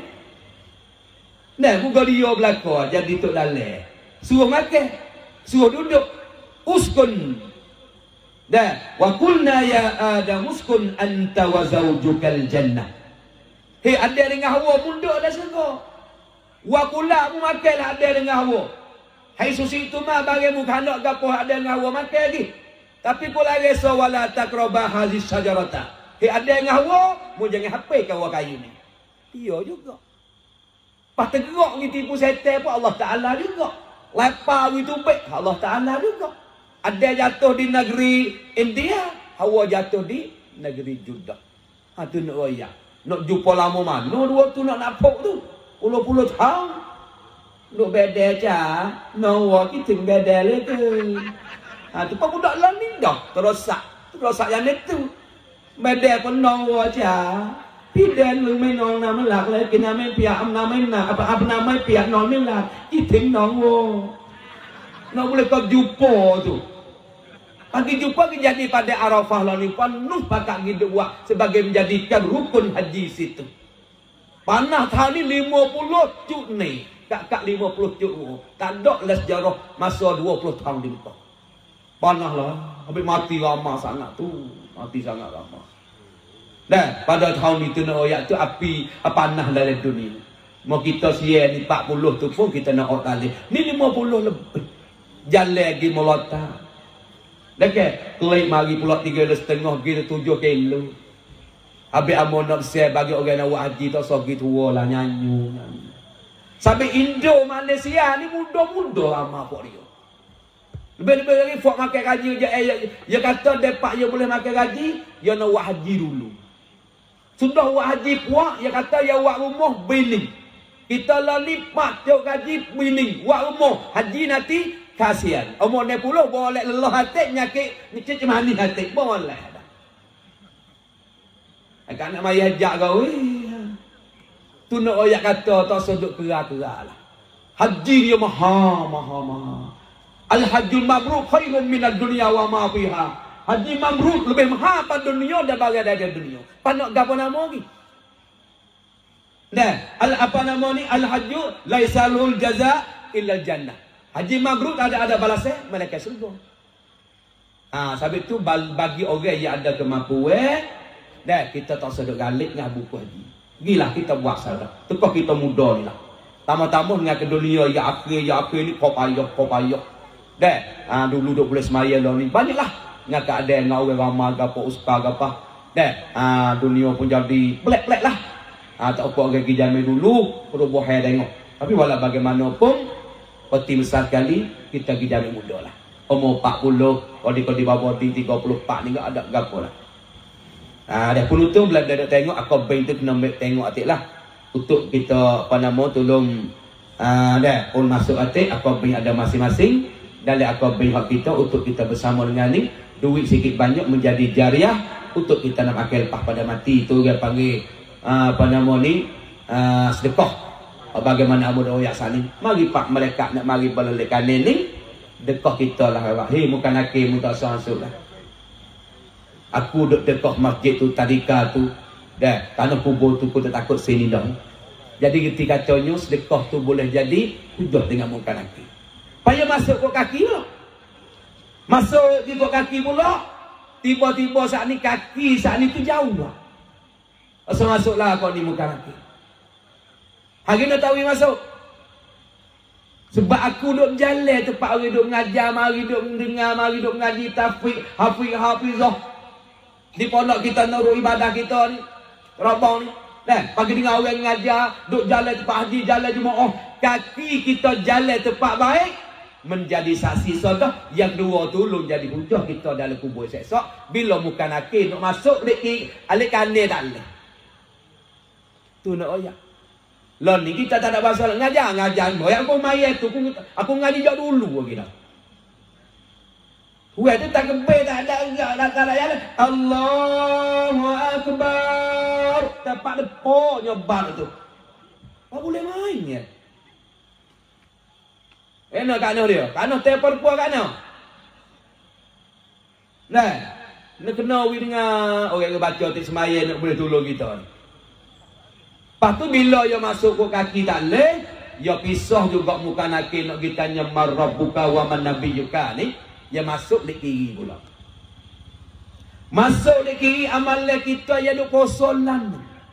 Nah, muka dia belakang jadi tok lalai. Suruh makan, suruh duduk. Uskun. Dah, wa qulna ya Adam uskun anta wa zawjukal jannah. Hei, ada dengan Hawa munduk dah syurga. Wa qula mu makanlah ada dengan Hawa. Hai susi itu mah bagi muka nak gapo ada dengan Hawa makan lagi. Tapi pula resa wala taqraba hazis syajarata. Hei, ada dengan Hawa, mu jangan hapai kawa kayu ni. Dia juga. Pas tergerak ni tipu setan pun Allah Taala juga. Lapar gitu baik Allah Taala juga. Ada jatuh di negeri India, Hawa jatuh di negeri Jeddah. Tu nak royak. Nak jumpa lama mana dua tu nak napok tu. Puluh-puluh tahun. Nak bedel cah. Nawa kita bedel le tu. Tu pak budak lah ni dah. Terosak yang itu. Bedel pun nawa cah. Piden lu mai nong naมันหลักเลยกินน้ำไม่เปียกอาบน้ำไม่หนักอาบน้ำไม่เปียกนอนไม่หลับคิดถึงน้องโว้น้องboleh kau jumpa tu. Pagi jumpa jadi pada Arafah lah ni penuh pakat hidup buat sebagai menjadikan rukun haji situ. Panah tahun ni 50 cuk ni. Kak 50 cuk. Tak ada lah sejarah masa 20 tahun di depan. Panah lah. Habis mati lama sangat tu. Mati sangat lama. Dan pada tahun itu nak royak tu api panah dalam dunia. Mau kita siap ni 40 tu pun kita nak orang kali. Ni 50 lebih. Jalan lagi melata. Dekat kelik mari pula 3,5 gitu 7 kilo. Habis amun nak share bagi orang nak buat haji tak sogi tua lah nyanyi. Sampai Indo Malaysia ni muda-muda lama pok dia. Lebih-lebih lagi fok makan haji dia kata depak dia boleh makan haji, dia nak buat haji dulu. Sudah buat haji puak, dia kata dia buat rumah bini. Kita lah lipat jauh haji bini, buat rumah haji nanti kasihan. Umur 60 boleh lelah hati nyakit ni cemani hati boleh dah. Agak nak mai ajak kau tu nak oyak kata tak sudut kera-kera lah. Haji dia maha. Al-hajjul mabrur khairun minad dunya wa ma fiha. Haji mabrur lebih maha pada dunia dan bagai dari dunia. Panak gapo nama lagi? Nah, apa nama ni? Al-hajju laisa lahul jaza illa jannah. Haji mabrur ada balasnya malaikat surga. Sebab tu bagi orang yang ada kemampuan, dah kita tak sedek galik dengan buku haji. Gilah kita buat salah. Tekah kita muda ni lah. Tambah-tambah dengan ke dunia ya akhir ni kau payah. Dah, dulu duk boleh semaya lah ni. Banyaklah dengan keadaan dengan orang ramai gapo ustaz gapo. Dah, dunia pun jadi pelak-pelak lah. Tak apa orang pergi jamin dulu, perubahan tengok. Tapi walau bagaimanapun, peti besar sekali kita pergi jamin muda lah. Umur 40, kalau di bawah 34 ni tak ada gapo lah. Dah penutup bila dah tengok aku bain tu kena tengok atik lah. Untuk kita apa nama tolong dah pun masuk atik aku bain ada masing-masing. Dalam aku bain hak kita untuk kita bersama dengan ni duit sikit banyak menjadi jariah untuk kita nak pakai lepas pada mati tu dia panggil apa nama ni sedekah. Bagaimana Abu Dawud Salim mari pak mereka nak mari balakan ni dekah kita lah. Hei bukan hakim tak masuk lah. Aku duduk dekah masjid tu tadika tu dah tanah kubur tu aku tak takut sini dah. Jadi ketika katanya sedekah tu boleh jadi hujah dengan muka kaki. Payah masuk ke kaki pula. Masuk di kaki pula. Tiba-tiba saat ni kaki saat ni tu jauh lah. Asal masuklah kau di muka kaki. Hari nak tahu masuk. Sebab aku duduk jalan tempat orang duduk mengajar, mari duduk mendengar, mari duduk mengaji tafsir, hafizah. Di pondok kita nurut ibadah kita ni. Rabang ni. Pagi dengar orang mengajar, duduk jalan tempat haji, jalan jemaah. Kaki kita jalan tempat baik, menjadi saksi sodah. Yang dua tu belum jadi hujah kita dalam kubur esok. Bila muka nakir nak masuk, alik kanan tak boleh. Tu nak oyak. Lalu ni kita tak ada pasal ngajar. Yang pun mayat tu, aku ngaji jauh dulu lagi dah. Huat tu tak kebel, tak ada enggak, tak ada yang Allahu Akbar. Tempat depan nyobat tu. Tak boleh main ya. Nak kat dia? Kat telefon puan kat mana? Nah, nak kena dengan orang yang baca tik semaya nak boleh tolong kita ni. Lepas tu bila dia masuk ke kaki tak boleh, dia pisah juga muka nakir nak kita nyamar rabbuka wa man nabiyyuka ni. Dia masuk di kiri pula. Masuk di kiri amalan kita yang duk kosolan.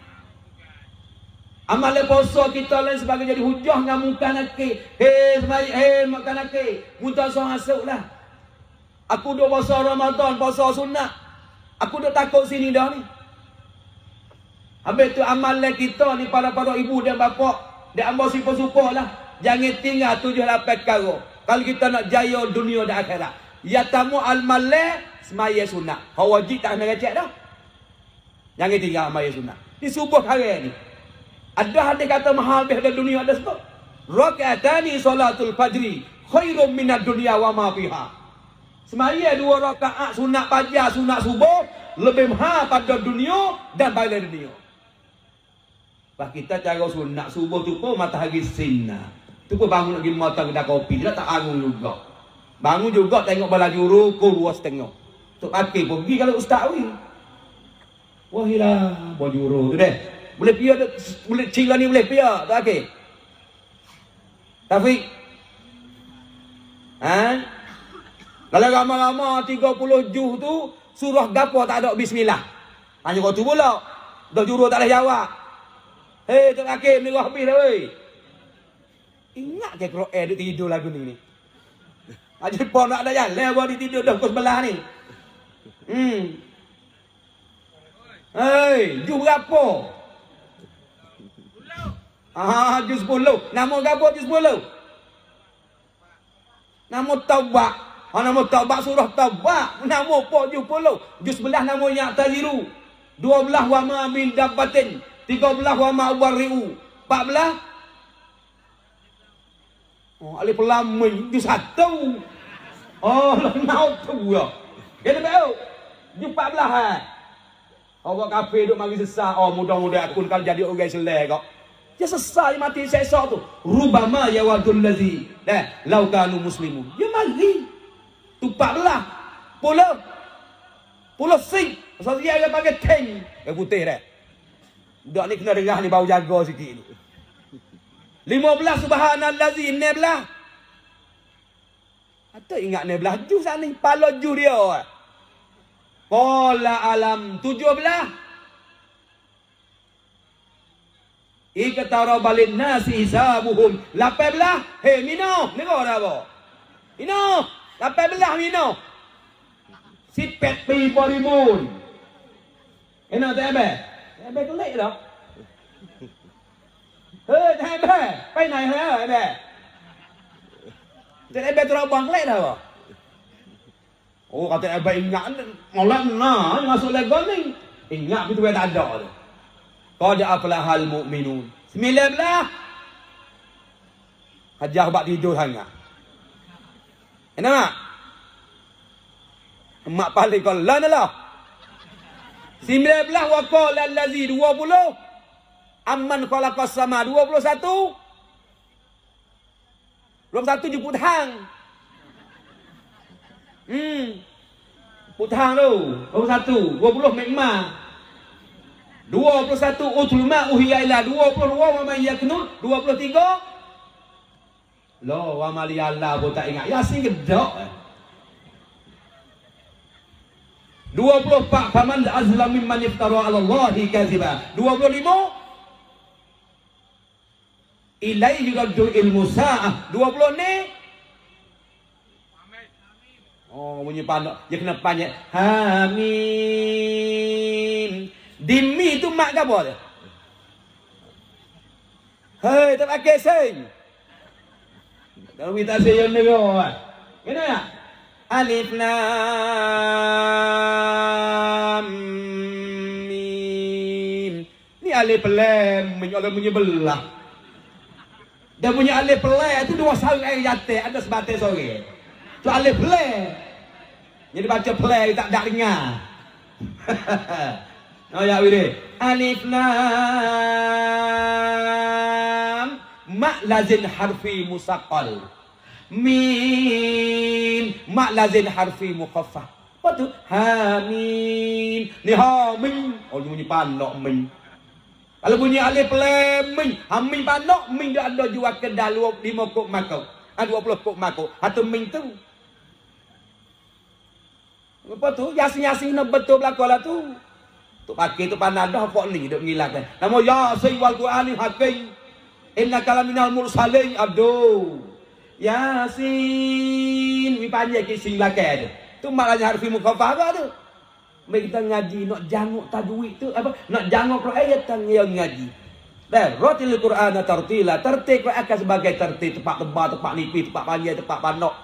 Amalan poso kita lain sebagai jadi hujah dengan muka nakir. Hei muka nakir. Muntah so masuklah. Aku duk puasa Ramadan, puasa sunat. Aku duk takut sini dah ni. Habis tu amalan kita ni para ibu dan bapa, dia ambil siapa-siapa lah. Jangan tinggal 7-8 perkara. Kalau kita nak jaya dunia dan akhirat. Ya tamu al-malai semaya sunat. Hak wajib tak kena recek dah. Jangan tinggal semaya sunat. Di subuh hari ni. Ada hadis kata mahal lebih dari dunia ada sebab. Rakaatani salatul fajri khairum minad dunya wa ma fiha. Semaya 2 rakaat sunat fajar, sunat subuh lebih mahal pada dunia dan balik dunia. Bah kita cara sunat subuh tu pun matahari sinar. Tu pun bangun lagi matang kedai kopi, dia tak bangun juga. Bangun juga tengok bala juru pukul 2:30. Tok pakai pergi kalau ustaz ni. Wahilah bojuro tu deh. Boleh pia boleh cila ni boleh pia tak okey. Taufik. Kalau lama-lama 30 juh tu surah gapo tak ada bismillah. Hanya kau tu pula. Dah juru tak boleh jawab. Hei Tok Hakim ni habis dah weh. Ingat ke Quran duk tidur lagu ni. Aja pon nak ada jalan bawa dia tidur dah pukul 11 ni. Hei, jus berapa? Jus 10. Nama gapo jus 10? Nama Taubah. Nama Taubah surah Taubah. Nama apa jus 10? Jus 11 nama yang taziru. 12 wa ma min dabbatin. 13 wa ma wari'u. 14 alif lam mim jus 1. Nak tu ya. Dia tahu. Jus 14 Orang kafir duk mari sesat. Mudah-mudahan aku kalau jadi orang seleh kau. Dia sesat mati sesat tu. Rubama yawadul ladzi law kanu muslimun. Dia mari. Tu 14. Pulau sing. Pasal dia pakai tank. Putih dah. Dak ni kena derah ni baru jaga sikit ni. 15 subhanallazi 16. Atau ingat 16 juz sana ni pala juz dia. Qala alam 17. Ikatara balin nasi hisabuhum 18. Hei mino, dengar dah apa? Mino, 18 mino. 18 ปีบริบูรณ์เห็นเอาแต่แบก็เละหรอเฮ้ยแต่แบไปไหนเหรอไอ้แบแต่ไอ้แบตัวเราบังเละdah. Oh kata Abah ingat Maulana masuk legal ni. Ingat itu tak ada tu. Qad aflahal mu'minun. 19. Hajah bak tidur sangat. Kenapa? Mak paling kau lah. 19 wa qala allazi 20. Amman khalaqas sama 21. 21 jemput hang. Putang tu 21 20 memang 21 utul ma uhiya ila 22 wa man yaknun 23 lo wa mali Allah pun tak ingat yasin gedok 24 faman azlam mimman iftara ala Allahi kaziba 25 ilai yuraddu ilmu sa'ah 20 ni. Oh, bunyi pandok. Dia kena panjang. Hamim. Dimi tu mak ke apa dia? Hei, tak pakai sing. Kalau kita sayang ni kau. Kena tak? Alif lam mim. Ni alif lam mim. Orang punya belah. Dia punya alif lam tu dua sarung air jatuh. Ada sebatai sore. Tu alif lam. Jadi baca play tak dengar. Oh ya wiri. Alif lam mak lazin harfi musaqqal. Mim mak lazin harfi mukhaffaf. Apa tu? Ha mim. Ni ha mim. Oh dia bunyi pandok mim. Kalau bunyi alif lam mim, ha mim pandok mim dia ada jual kedai 5 kok makau. 20 kok makau. Atau mim tu. Apa tu? Yasin-yasin nak betul belakang lah tu. Tu pakai tu panadah kok ni duk ngilangkan. Nama Yasin wal Quran hakim. Inna kalaminal mursalin abdu. Yasin. Ni panjang ke sing belakang tu. Tu maknanya harfi mukhaffaf apa tu? Kita ngaji nak janguk tajwid tu apa? Nak janguk ayat yang ngaji. Dan rotil Quran tartila. Tertib Quran sebagai tertib tempat tebal, tempat nipis, tempat panjang, tempat pandok.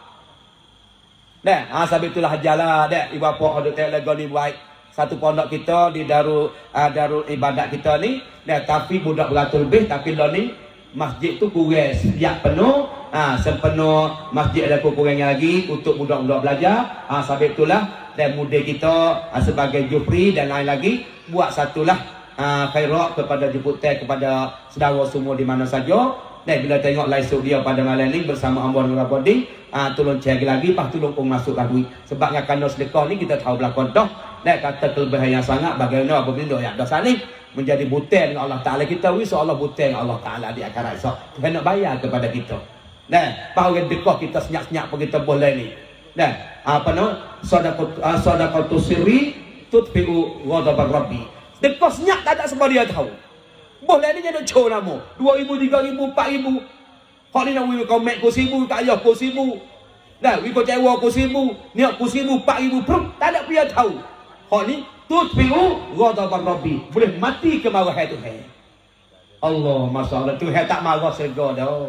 Dah, sebab itulah jalan dah ibu bapa ada tak lagi ni buat satu pondok kita di darul ibadat kita ni. Dah tapi budak beratus lebih tapi lah ni masjid tu kurang siap penuh. Sepenuh masjid ada kurangnya lagi untuk budak-budak belajar. Sebab itulah dan muda kita sebagai Jufri dan lain lagi buat satulah khairat kepada jemputan kepada saudara semua di mana saja. Dan bila tengok live dia pada malam ni bersama Ambon Rabodi, tolong cari lagi, lepas tolong pun masuk lagi. Sebab yang kena sedekah ni kita tahu belakang dah. Dan kata kelebihan yang sangat bagaimana apabila yang dosa ni menjadi butan dengan Allah Ta'ala kita. Insya-Allah butan dengan Allah Ta'ala di akhirat esok. Tuhan nak bayar kepada kita. Dan bahawa dekah kita senyap-senyap pun kita boleh ni. Dan apa nama? Sadaqatu sirri tutfi'u ghadabar rabbi. Dekah senyap tak ada sebab dia tahu. Boleh ni jangan cor nama 2,000, 3,000, 4,000. Kau ni nak wih kau mek kau 1,000, tak payah kau 1,000. Dah wih kau cewa kau 1,000, niat kau 1,000, 4,000 perut, tak ada pihak tahu. Kau ni tutfi'u ghadabar rabbi. Boleh mati kemarahan Tuhan. Allah, masya-Allah Tuhan tak marah serga dah.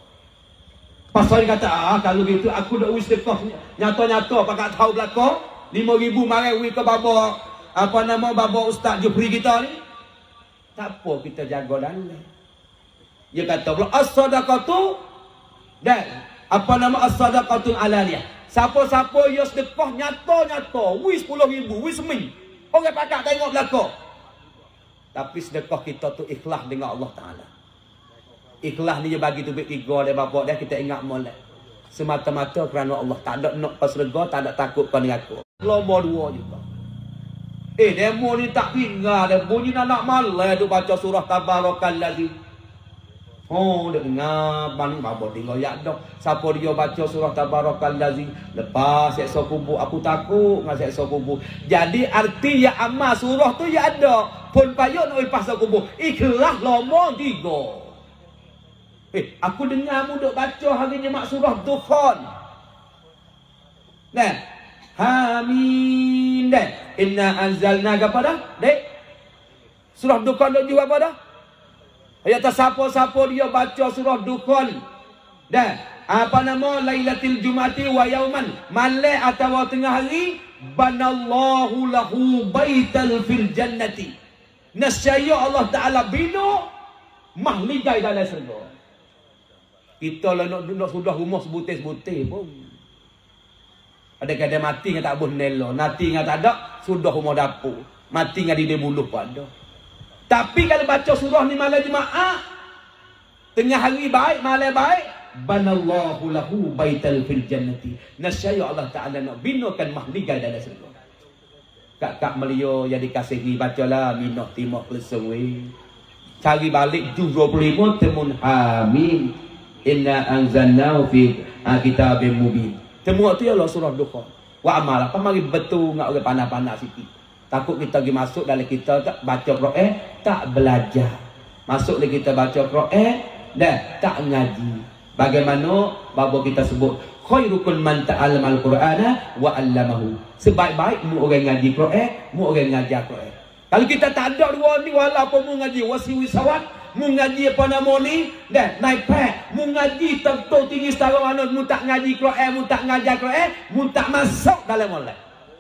Pasal dia kata, kalau gitu aku dak wis sedekah nyata-nyata pakat tahu belaka 5,000 mari wih ke baba apa nama baba Ustaz Jufri kita ni. Tak apa kita jaga dulu. Dia kata pula as-sadaqatu dan apa nama as-sadaqatul alaniyah. Siapa-siapa yang sedekah nyata-nyata, wis 10,000, wis semi. Orang pakak tengok belakang. Tapi sedekah kita tu ikhlas dengan Allah Taala. Ikhlas ni dia bagi tu tiga dia bapak dia kita ingat molek. Semata-mata kerana Allah tak ada nak pas lega, tak ada takut pada aku. Lomba dua juga. Demo ni tak dengar dah. Bunyi nak malah tu baca surah Tabarakalladzi. Oh, dia dengar bang babo tinggal yak dah. Siapa dia baca surah Tabarakalladzi, lepas seksa kubur aku takut dengan seksa kubur. Jadi arti ya amal surah tu ya ada. Pun payah nak lepas kubur. Ikhlas lama tiga. Aku dengar mu duk baca hari ni mak surah Dukhan. Nah. Amin dah. Inna anzalna apa dah? Dek. Surah Dukhan duk juga apa dah? Ayat siapa-siapa dia baca surah Dukhan. Dah. Apa nama Lailatul Jumati wa yauman. Malam atau tengah hari, banallahu lahu baital fil jannati. Nescaya Allah Taala bina mahligai dalam syurga. Kita lah nak sudah rumah sebutir-sebutir pun. Ada kadang mati yang tak boleh nelo. Mati yang tak ada, sudah rumah dapur. Mati yang di buluh pun ada. Tapi kalau baca surah ni malam Jumaat, tengah hari baik, malam baik, banallahu lahu baital fil jannati. Nescaya Allah Ta'ala nak binakan mahligai dalam syurga. Kak Melio yang dikasihi, bacalah minah timah pelesung weh. Cari balik juz 25 temun amin. Inna anzalnahu fi kitabim mubin. Semua tu ialah surah Dukhan. Wa amal apa mari betul ngak orang panas-panas sikit. Takut kita pergi masuk dalam kita tak baca Quran, tak belajar. Masuk lagi kita baca Quran dan tak ngaji. Bagaimana babo kita sebut khairukum man ta'allama al-Qur'ana wa 'allamahu. Sebaik-baik mu orang ngaji Quran, mu orang ngajar Quran. Kalau kita tak ada dua ni walaupun mu ngaji wasiwisawat, mu ngaji apa nama ni, dah naik pek, mu ngaji tentu tinggi setara mana, mu tak ngaji Quran, mu tak ngajar Quran, mu tak masuk dalam molek.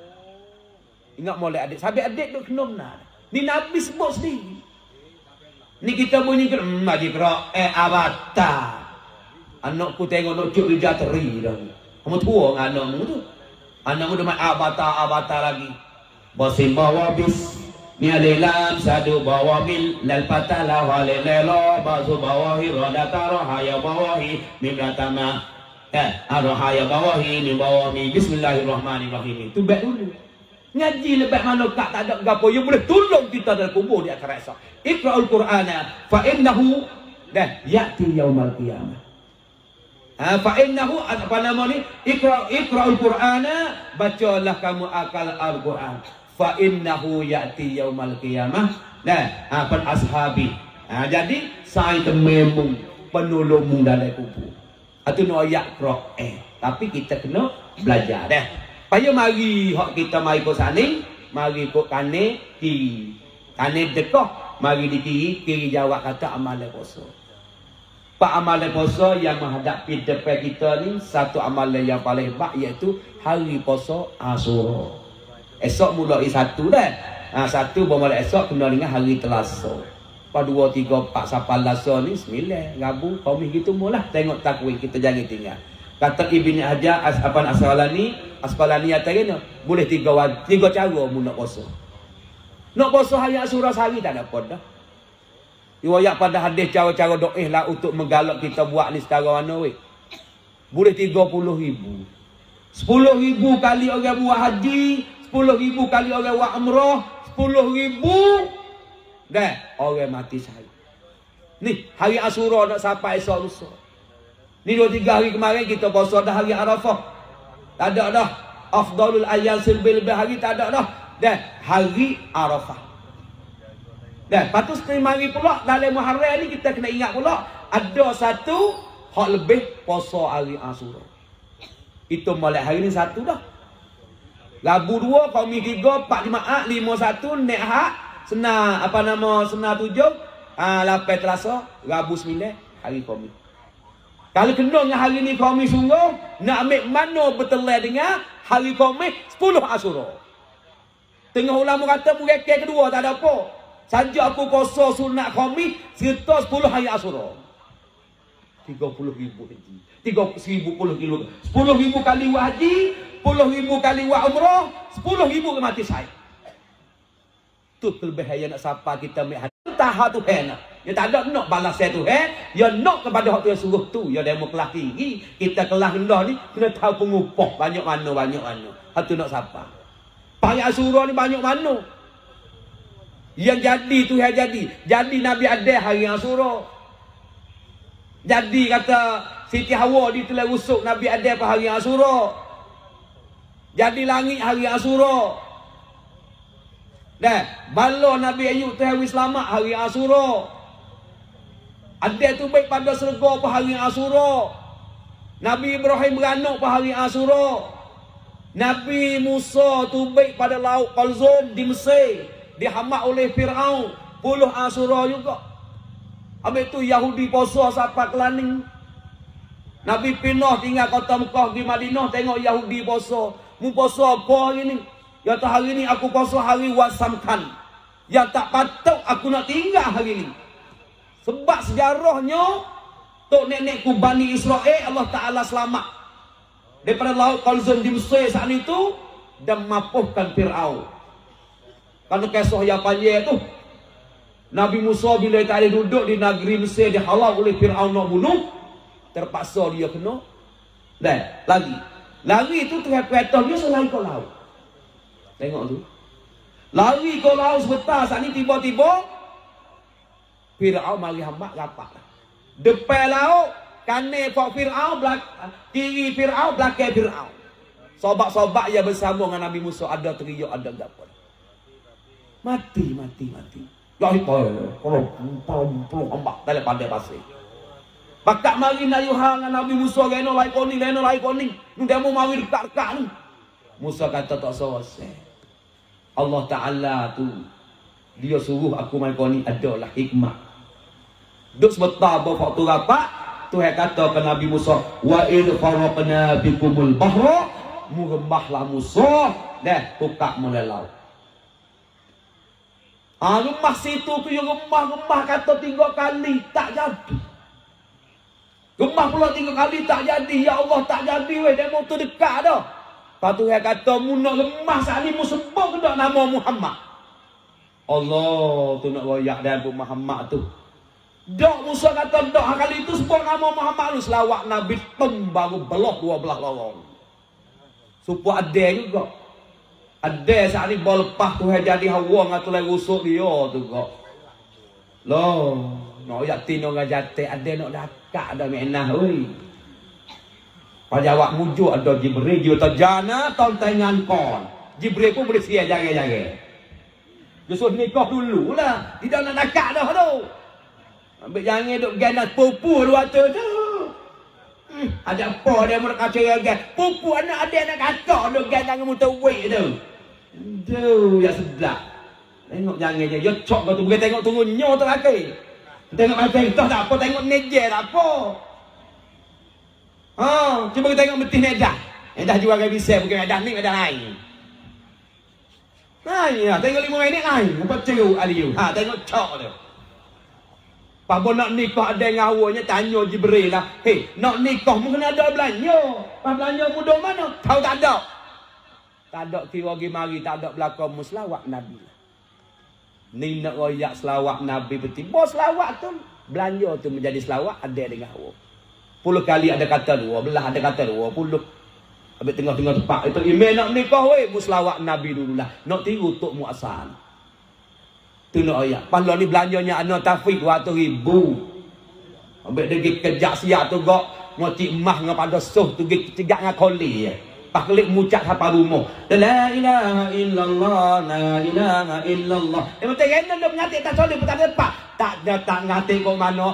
Ingat molek adik, sampai adik duk kena benar. Ni Nabi sebut sendiri. Ni kita bunyi ngaji Quran, avatar. Anakku tengok nak cuk dia teri dah. Kamu tua dengan anakmu tu. Anakmu dah main avatar lagi. Basim bawa bis. Ni adalah satu bawa mil lal patala wale lelo bazu bawahi rodata rohaya bawahi mimratama rohaya bawahi ni bawahi bismillahirrahmanirrahim. Tu baik dulu. Ngaji lebih mana kak tak ada gapo yang boleh tolong kita dalam kubur di akhirat esok. Iqra'ul Qur'ana fa innahu dah ya'ti yaumal qiyamah. Fa innahu apa nama ni? Iqra'ul Qur'ana, bacalah kamu akal Al-Qur'an. Fa innahu ya'ti yaumal qiyamah. Nah, apa ashabi. Jadi saya tememu penolongmu dalam kubur. Atau no ayat Quran. Tapi kita kena belajar dah. Payah mari hak kita mari kok saning, mari kok kane kiri. Kane dekah, mari di kiri jawab kata amalan puasa. Pak amalan puasa yang menghadapi depan kita ni satu amalan yang paling hebat iaitu hari puasa Ashura. Esok mulai satu dah. Satu bermula esok kena dengan hari Selasa. Pada 2, 3, 4 sampai Selasa ni 9 Rabu kami gitu mula tengok takwih kita jangan tinggal. Kata Ibnu Hajar Asqalani kata boleh tiga cara mu nak puasa. Nak puasa hari Ashura sehari tak ada apa dah. Riwayat pada hadis cara-cara doa lah untuk menggalak kita buat ni sekarang mana weh. Boleh 30,000. 10,000 kali orang buat haji, 10,000 kali orang buat umrah, 10,000 dah orang mati sehari. Ni hari Ashura nak sampai esok lusa. Ni 2-3 hari kemarin kita puasa dah hari Arafah. Tak ada dah. Afdalul ayyam lebih hari tak ada dah. Dan hari Arafah. Dan patut sekali mari pula dalam Muharram ni kita kena ingat pula ada satu hak lebih puasa hari Ashura. Itu mulai hari ni satu dah. Rabu 2, Khamis 3, 4 Jumaat, 5 1, nek hak, Senar apa nama Senar 7, 8 Selasa, Rabu 9 hari Khamis. Kalau kena dengan hari ni Khamis sungguh, nak ambil mana betul dengan hari Khamis 10 Ashura. Tengah ulama kata murekeh kedua tak ada apa. Saja aku puasa sunat Khamis serta 10 hari Ashura. 30,000 haji. 30,000 kilo. 10,000 kali buat haji, 10,000 kali buat umrah, 10,000 mati syahid. Tu kelebihan nak sapa kita ambil haji. Tahap Tuhan. Ya tak ada nak balas saya Tuhan, ya nak kepada hak tu yang suruh tu, ya demo kelas tinggi, kita kelas rendah ni kena tahu pengupah banyak mana. Hak tu nak siapa? Payah Ashura ni banyak mana. Yang jadi tu yang jadi. Jadi Nabi ada hari Asyura. Jadi kata Siti Hawa ditelah rusuk Nabi ada pada hari Asyura. Jadi langit hari Asyura. Dah, bala Nabi Ayub tu hari selamat hari Asyura. Ada tu baik pada serga pada hari Asyura. Nabi Ibrahim beranak pada hari Asyura. Nabi Musa tu baik pada laut Qalzum di Mesir. Dihamak oleh Fir'aun. 10 Asyura juga. Habis tu Yahudi puasa sampai kelaning. Nabi pindah tinggal kota Mekah di Madinah. Tengok Yahudi puasa. Mu puasa apa hari ni? Ya tak hari ni aku puasa hari Wasamkan. Yang tak patut aku nak tinggal hari ni. Sebab sejarahnya tok nenekku Bani Israel Allah Ta'ala selamat daripada laut Qalzum di Mesir saat itu dan mapuhkan Fir'aun. Karena kisah yang panjang tu, Nabi Musa bila tak ada duduk di negeri Mesir dihalau oleh Fir'aun nak bunuh, terpaksa dia kena lari tu tengah kereta dia selari ke laut. Tengok tu, lari ke laut sebentar saat ni tiba-tiba Fir'aun mari hambak rapat. Depan laut, kanan Pak Fir'aun, kiri Fir'aun, belakang Fir'aun. Sobat-sobat yang bersama dengan Nabi Musa ada teriak, ada gapo. Mati. Ya itu, kalau pulang hambak dalam pandai pasir. Bakak mari nayuhang dengan Nabi Musa leno lai koni. Nu demo mari dekat-dekat ni. Musa kata tak selesai. Allah Ta'ala tu dia suruh aku mai koni adalah hikmah. Duk sebentar bawa waktu rapat, Tuhan kata ke Nabi Musa, wa idh faraqna bikumul bahra, murembahlah Musa dah tukak melelau. Rumah situ tu yang rumah kata 3 kali tak jadi. Rumah pula 3 kali tak jadi. Ya Allah tak jadi weh, demo tu dekat dah. Lepas tu Tuhan kata, mu nak rumah saat ni mu sebut ke tak nama Muhammad? Allah tu nak royak dan Muhammad tu. Dok Musa kata dok kali itu sebut nama Muhammad lu selawat Nabi baru belah 12 lorong. Supaya ada juga. Ada saat ni bol lepas tu jadi hawa ngatu lai rusuk dia tu kok. Loh, nak yak tino ngajate ada nak dakak ada menah oi. Pajawak mujuk ada Jibril dia tajana ton tangan kon. Jibril pun boleh sia jaga-jaga. Justru nikah dululah, tidak nak dakak dah tu. Ambil jangan duk gana pupu 200 tu. Ada apa dia mereka cakap pupu anak ada anak kakak duk gana dengan mutawik tu. Aduh, ya sedap. Tengok jangan je. Ya cok kau tu boleh tengok turunnya tu lagi. Tengok macam tak apa, tengok neje tak apa. Cuba kita tengok betis medah. Medah jual gak bisa, bukan medah ni medah lain. Ya, tengok 5 minit lain. Apa ceruk aliu. Tengok cok tu. Apa nak nikah ada dengan awaknya tanya Jibril lah. Hei, nak nikah mungkin ada belanja. Pas belanja mudah mana? Tahu tak ada. Tak ada kira mari tak ada belakang selawat Nabi. Ni nak royak selawat Nabi betul. Bos selawat tu belanja tu menjadi selawat ada dengan awak. 10 kali ada kata 12, ada kata 20. Habis tengah-tengah tepak itu email nak nikah weh, mu selawat Nabi dululah. Nak tiru tok muasal. Tu nak royak. Pas ni belanjanya ana Taufik 200,000. Habis dia kejak siap tu gak ngocik emas dengan pada soh tu cegak dengan koli. Pak klik mucak hapa rumah. La ilaha illallah, la ilaha illallah. Macam kena dia mengatik tak soleh tak tepat. Tak ngatik kok mana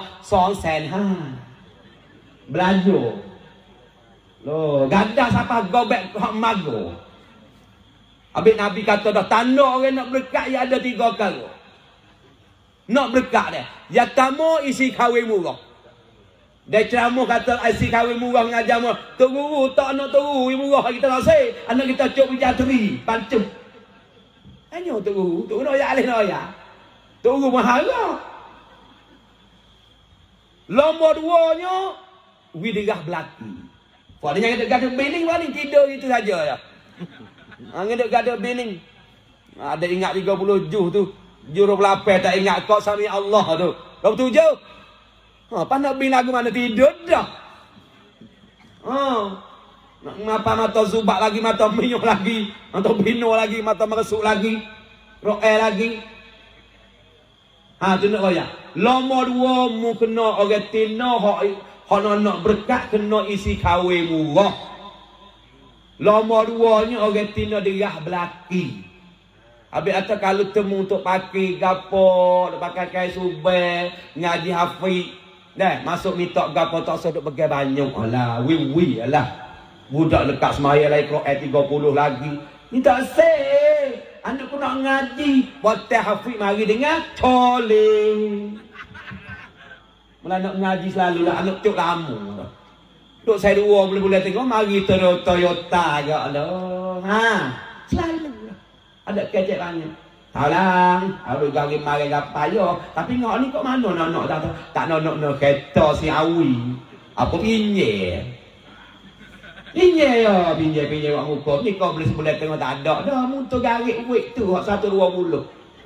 200,000. Belanja. Loh, gadah siapa gobek hak mago. Habis Nabi kata dah tanda orang nak berkat ya ada 3 kali. Nak berkat dia. Ya tamu isi kahwin murah. Dia ceramah kata isi kahwin murah mengajar mu. Tok guru tak nak tok guru murah kita rasa. Anak kita cuk bijateri, pancung. Hanya tok guru, tok nak ya alih nak ya. Tok guru mahal lah. Nombor 2-nya widirah belati. Kau ada yang gaduh bening paling tidur itu saja ya. Ngedek gaduh bening. Ada ingat 30 juh tu. Juru pelapeh tak ingat kok sami Allah tu. 27. Apa nak bina lagu mana tidur dah. Nak ngapa mata zubak lagi, mata minyuk lagi, mata bino lagi, mata meresuk lagi, roe lagi. Ha tu nak royak. Lama dua mu kena orang tina hak nak berkat kena isi kahwin murah. Lama duanya orang tina derah belaki. Habis atau kalau temu untuk pakai gapo, pakai kain subel, ngaji hafiz, dah masuk mitok gapo tak usah duk pegang banyak. Alah, wi alah. Budak lekat semaya lai Quran 30 lagi. Ni tak seh. Anak aku nak ngaji, buat hafiz mari dengar toleh. Mula nak ngaji selalu lah anak cuk lama. Duk saya dua boleh tengok mari Toyota ya Allah. Ha, selalu. Ada kecek banyak. Talang, harus gari mari gapaya. Tapi ngok ni kok mana nak tak nak kereta si awi. Apa pinjam? Pinjam ya, pinjam buat muka. Ni kau boleh sebelah tengok tak ada. Dah muntah garik wik tu 120.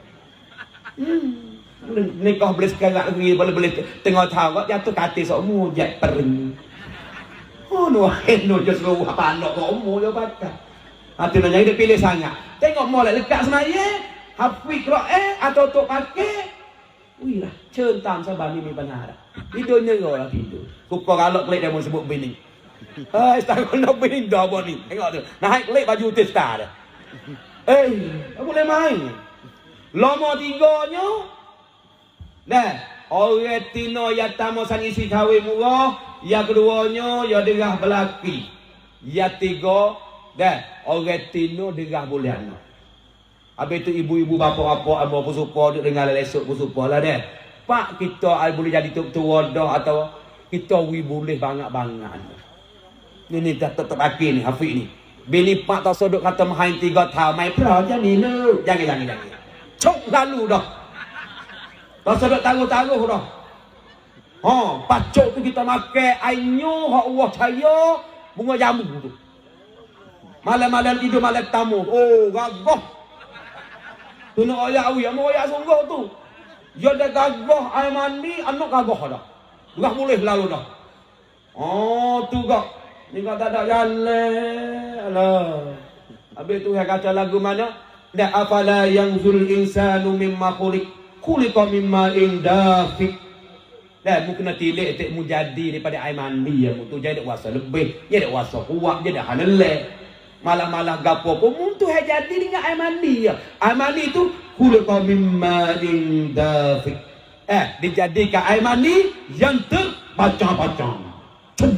Ni kau boleh sekarang lagi boleh tengok tahu kau jatuh kati semua jat pering. Oh no just lu apa anak kau umur dia pakai. Hati nak jadi pilih sangat. Tengok molek lekat semaya, hafiz Quran atau tok pakai. Wih lah, centang sabar ni benar. Tidurnya kau lah tidur. Kuku galak klik dia mau sebut bini. Setahun nak bini dah buat ni. Tengok tu. Naik klik baju testa dah. Tak boleh main. Lama tiganya. Dah. Orang tina yang tamu sang isi kahwin murah. Yang keduanya, yang derah belaki. Yang tiga, dah. Orang tina derah boleh anak. Habis tu ibu-ibu bapa-bapa apa supa duk dengar lesok pun supa lah dah. Pak kita boleh jadi tua dah atau kita boleh bangat-bangat. Ni tetap akhir ni Hafiz ni. Bini pak tak sodok kata main 3 tahun main pro je ni lu. Jangan. Cok lalu dah. Tak sodok taruh dah. Pacok tu kita makan ainyo hak Allah cahaya bunga jamu tu. Malam-malam tidur malam tamu. Oh, gagah. Tu nak ayak awi, amak ayak sungguh tu. Dia dah gagah air mandi, anak gagah dah. Gak boleh lalu dah. Tu gak. Ni kau tak ada jalan. Alah. Habis tu saya kata lagu mana? Da afala yanzul insanu mimma khuliqa mimma indafik. Dah mu kena tilik tak mu jadi daripada air mandi ya mu tu jadi kuasa lebih, jadi kuasa kuat, jadi hanelek. Malah-malah gapo pun muntu hai jadi dengan air mandi ya. Air mandi tu khuliqa mimma indafik. Dijadikan air mandi yang terpacang-pacang. Cum.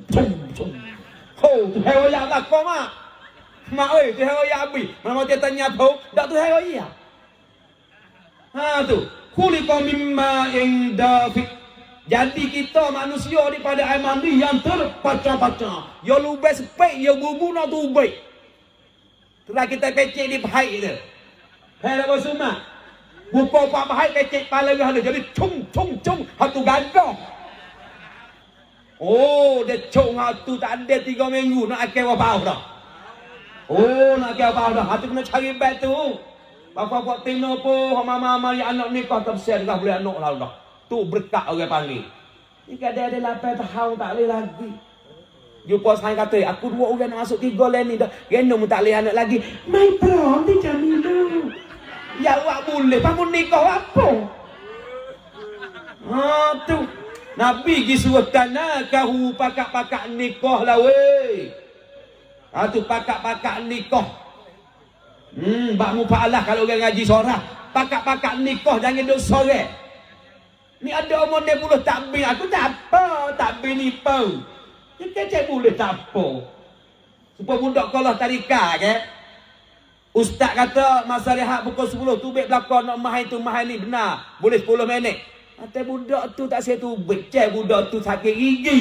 Tu hai oyak tak kau mak. Mak oi, tu hai oyak abi. Mana dia tanya apa? Dak tu hai oyak. Tu. Khuliqa mimma indafik. Jadi kita manusia daripada air mandi yang terpacang-pacang. Ya lubek sepek, ya bubu nak tubek. Setelah kita pecek di pahit tu. Hai nak bersumak. Bupa pak pahit pecek kepala dia. Jadi cung. Hatu gagah. Dia cung hatu tak ada 3 minggu. Nak akil apa dah. Nak akil apa dah. Hatu kena cari beg tu. Bapak-bapak tina pun, mama-mama yang anak nikah tak bersiap. Dah boleh anak lah dah. Tu berkat orang panggil. Ni kadang ada 8 tahun tak boleh lagi. Jumpa saya kata, aku 2 orang nak masuk 3 lain ni dah. Gendong tak boleh anak lagi. Main prom ni jamin dulu. Ya awak boleh. Bangun nikah apa? Tu. Nabi pergi suruh tanakahu pakak-pakak nikah lah weh. Tu pakak-pakak nikah. Bakmu pa'alah kalau orang ngaji sorah. Pakak-pakak nikah jangan duduk sore. Ni ada umur 10 takbir. Aku tak apa. Takbir ni pun. Dia kecek boleh tak apa. Supaya budak kalau tarikah ke. Ustaz kata masa rehat pukul 10. Tubik belakang nak mahal tu mahal ni benar. Boleh 10 minit. Kata budak tu tak saya tubik. Cek budak tu sakit gigi.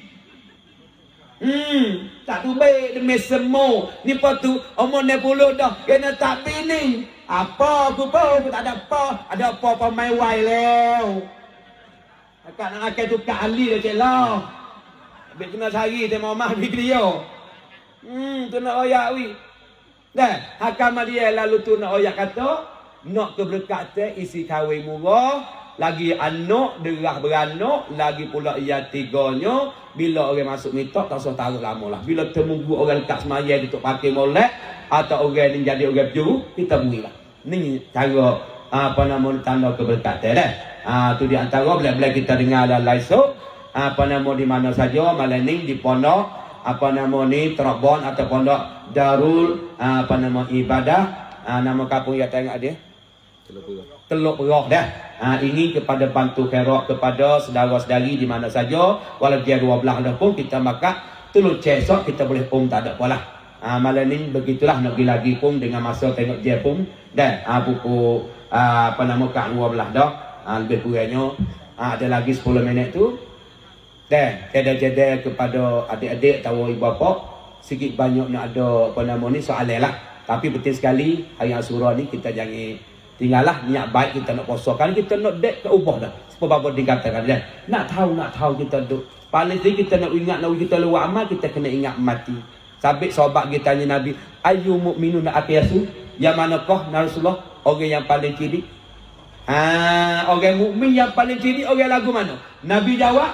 Tak tubik demi semua. Ni apa tu umur 60 dah. Kena takbir ni. Apa aku pun. Aku tak ada apa. Ada apa main wai leo. Kakak nak akal tu Kak Ali dah cik lah. Habis kena cari dia mamah pergi dia. Tu nak oyak wi. Dah, hakam dia lalu tu nak oyak kata, nak keberkatan isi kahwin murah, lagi anak derah beranak, lagi pula ia 3-nya, bila orang masuk mitok tak usah taruh lama lah. Bila temu orang lekat semaya dia tu pakai molek atau orang ni jadi orang penjuru, kita berilah. Ni cara apa nama tanda keberkatan dah. Tu di antara bila kita dengar dalam esok apa nama di mana saja malam ni di pondok apa nama ni Terabon atau pondok Darul apa nama ibadah nama kampung yang tengok dia Teluk Perak dah. Ini kepada bantu khairat kepada saudara-saudari di mana saja walau dia 12 dah pun kita makan tolong esok kita boleh pun tak ada apalah. Malam ni begitulah nak pergi lagi pun dengan masa tengok dia pun dan pukul apa nama kat 12 dah. Lebih kurangnya ada lagi 10 minit tu. Dan jeda-jeda kepada adik-adik tahu ibu bapa sikit banyak nak ada apa nama ni soalan lah. Tapi betul sekali hari Asyura ni kita jangan tinggallah niat baik kita nak puasa kan kita nak dek ke ubah dah. Sebab apa dikatakan dia nak tahu kita duk paling tinggi kita nak ingat nak kita luar amal kita kena ingat mati. Sabit sahabat kita tanya Nabi, ayu mukminun aqyasu? Yang manakah Rasulullah orang yang paling cerdik? Orang mukmin yang paling cerdik orang lagu mana? Nabi jawab,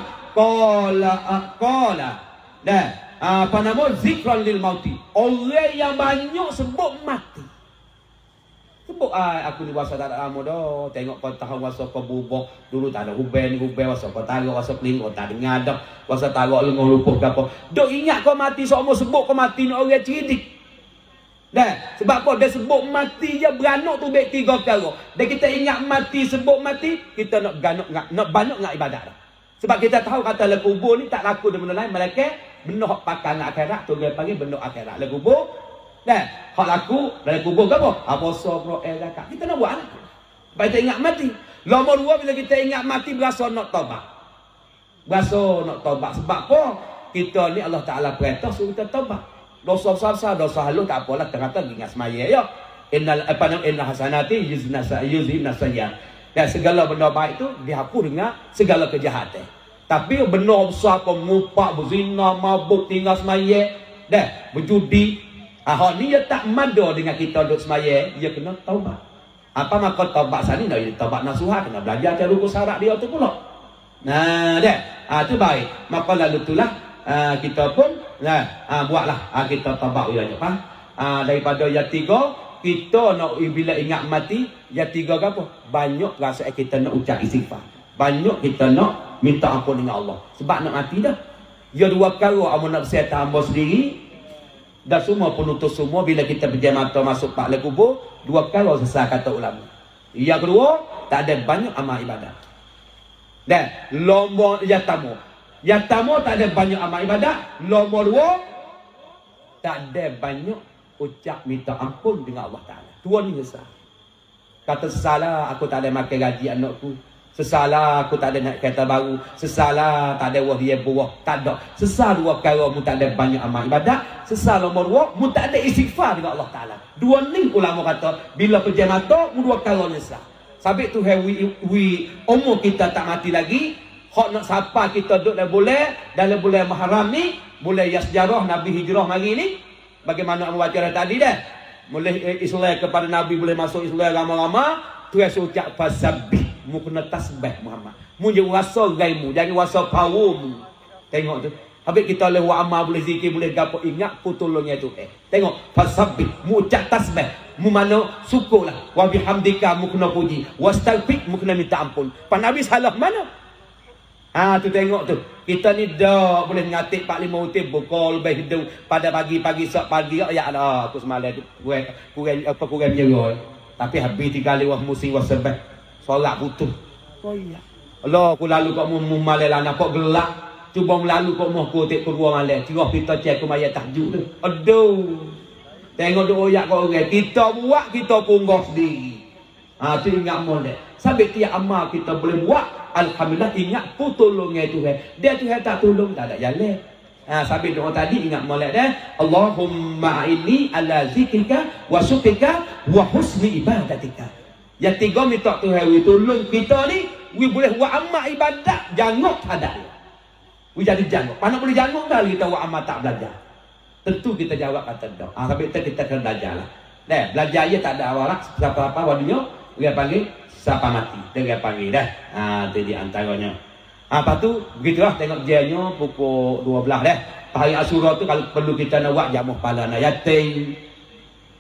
qala. Dah, apa nama? Zikran lil mauti. Orang yang banyak sebut mati. Sebut aku ni wasa tak ada lama dah. Tengok kau tahu wasa kau berubah. Dulu tak ada huben wasa kau taruh wasa kelingkau tak dengar dah. Wasa taruh lengoh lupuh ke apa. Dok ingat kau mati seumur sebut kau mati ni orang cerdik. Dah, sebab apa dia sebut mati je beranak tu baik 3 perkara. Dan kita ingat mati sebut mati, kita nak banyak ngak ibadat dah. Sebab kita tahu kata le kubur ni tak laku dengan benda lain melainkan benda hak pakai ngak akhirat tu dia panggil benda akhirat. Le kubur dan hak laku dalam kubur ke apa? Puasa pro zakat. Kita nak buat lah. Sebab kita ingat mati. Nombor 2 bila kita ingat mati berasa nak taubat. Berasa nak taubat. Sebab apa? Kita ni Allah Taala perintah suruh kita taubat. Dosa besar, dosa halus tak apalah ternyata ingat semaya ya. Innal hasanati yuzhibna sayyi'at. Dan segala benda baik tu dihapus dengan segala kejahatan. Tapi benda besar kau ngupak, berzina, mabuk, tinggal semaya, dah berjudi. Hak ni dia tak mada dengan kita duduk semaya, dia kena taubat. Apa maka taubat sani nak taubat nasuha kena belajar cara rukun syarat dia tu pula. Nah, dah. Tu baik. Maka lalu itulah kita pun buatlah kita taubat ya apa? Daripada yang 3 kita nak bila ingat mati, yang 3 ke apa? Banyak rasa kita nak ucap istighfar. Banyak kita nak minta ampun dengan Allah. Sebab nak mati dah. Ya 2 perkara amun nak bersihat hamba sendiri. Dan semua penutus semua bila kita pejam mata masuk pak le kubur 2 perkara sesat kata ulama. Yang kedua tak ada banyak amal ibadat. Dan nombor yang tamu tak ada banyak amal ibadat. Nombor 2 tak ada banyak ucap minta ampun dengan Allah Taala. 2 ni sesat. Kata sesalah aku tak ada makan gaji anakku. Sesalah aku tak ada nak kereta baru. Sesalah tak ada wahia buah. Tak ada. Sesal 2 perkara mu tak ada banyak amal ibadat. Sesal nombor 2 mu tak ada istighfar dengan Allah Taala. 2 ni ulama kata bila pejam mata mu 2 perkara ni sah. Sabit tu we umur kita tak mati lagi. Hak nak sapa kita duduk dalam bulan Muharram ni, bulan yang sejarah Nabi hijrah mari ni. Bagaimana membaca tadi dah. Boleh Islam kepada Nabi boleh masuk Islam ramai-ramai. Terus ucap fasabbih. Mu kena tasbih Muhammad. Mu je rasa gaimu, jangan rasa kaum. Tengok tu. Habis kita boleh buat amal, boleh zikir, boleh gapo ingat putulungnya tu. Tengok fasabbih, mu ucap tasbih. Mu mana syukurlah. Wa bihamdika mu kena puji. Wastaghfir mu kena minta ampun. Pak Nabi salah mana? Tu tengok tu. Kita ni dah boleh ngatik 4-5 utir buka lebih hidung pada pagi-pagi sok pagi ya Allah aku semalam tu kurang menyerai. Tapi habis 3 kali wah musi wah sebab solat butuh. Oh iya. Allah aku lalu kau mu malai lah nampak gelap. Cuba melalu kau mau kotek keluar malai. Tirah kita cek aku mayat tahajud tu. Aduh. Tengok doa yak kau orang. Kita buat kita punggah sendiri. Tu ingat molek. Sampai tiap amal kita boleh buat. Alhamdulillah ingat putulungnya Tuhan. Dia Tuhan tak tolong tak ada jalan. Sampai doa tadi ingat molek dah. Allahumma inni ala zikrika wa syukrika wa husni ibadatika. Yang 3 minta Tuhan we tolong kita ni, we boleh buat amal ibadat jangok ada. We jadi jangok. Mana boleh jangok dah kita buat amal tak belajar. Tentu kita jawab kata dak. Sampai kita kena belajarlah. Dah, belajar je tak ada awak siapa-apa wadinya dia panggil siapa mati. Dia panggil dah. Itu di antaranya. Lepas tu begitulah tengok jamnya pukul 12 dah. Hari Asyura tu kalau perlu kita nak buat jamuh pala yatim.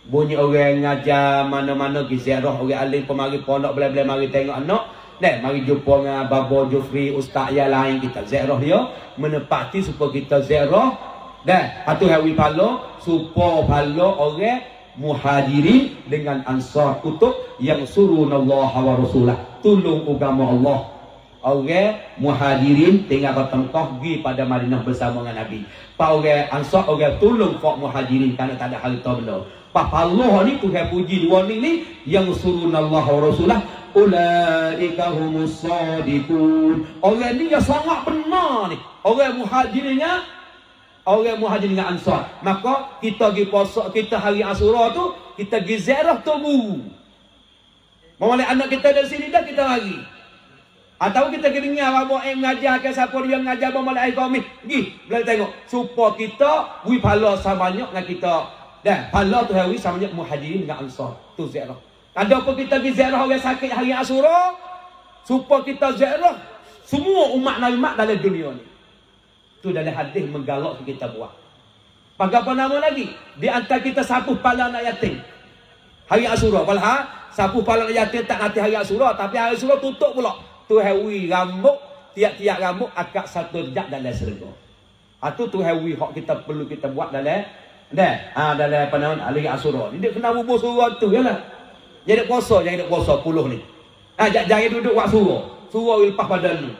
Bunyi orang ngajar mana-mana pergi ziarah orang alim pemari pondok boleh-boleh mari tengok anak. Mari jumpa dengan Babo Jufri, ustaz yang lain kita ziarah dia, menepati supaya kita ziarah. Atu hawi pala supaya pala orang muhajirin dengan ansar kutub yang surunallah wa rasulah, tolong agama Allah. Orang muhajirin tinggal kat Mekah pergi pada Madinah bersama dengan Nabi. Pak orang ansar orang tolong kok muhajirin kerana tak ada harta benda. Pak Allah ni Tuhan puji dua ni yang surunallah wa rasulah, ulaika humus sadiqun. Orang ni yang sangat benar ni. Orang muhajirinnya, orang muhajirin dengan ansar. Maka kita pergi puasa kita hari Ashura tu, kita pergi ziarah tubuh. Memang anak kita dari sini dah kita lagi. Atau kita pergi dengar apa yang mengajar ke siapa dia mengajar apa malai kami. Pergi boleh tengok supaya kita wi pahala sama banyak dengan kita. Dah pahala tu hari sama banyak muhajirin dengan ansar. Tu ziarah. Ada apa kita pergi ziarah orang sakit hari Ashura supaya kita ziarah semua umat Nabi Mak dalam dunia ni. Tu dalam hadis menggalak kita buat. Pakai apa nama lagi? Di antara kita sapu pala anak yatim. Hari Ashura. Walau sapu pala anak yatim tak nanti hari Ashura. Tapi hari Ashura tutup pula. Tu hewi rambut. Tiap-tiap rambut akak satu jat dalam syurga. Itu tu hewi hak kita perlu kita buat dalam. Dalam apa nama hari Ashura. Dia kena bubur surah tu. Yalah. Jadi jangan puasa 10 ni. Jangan duduk buat surah. Surah lepas badan ni.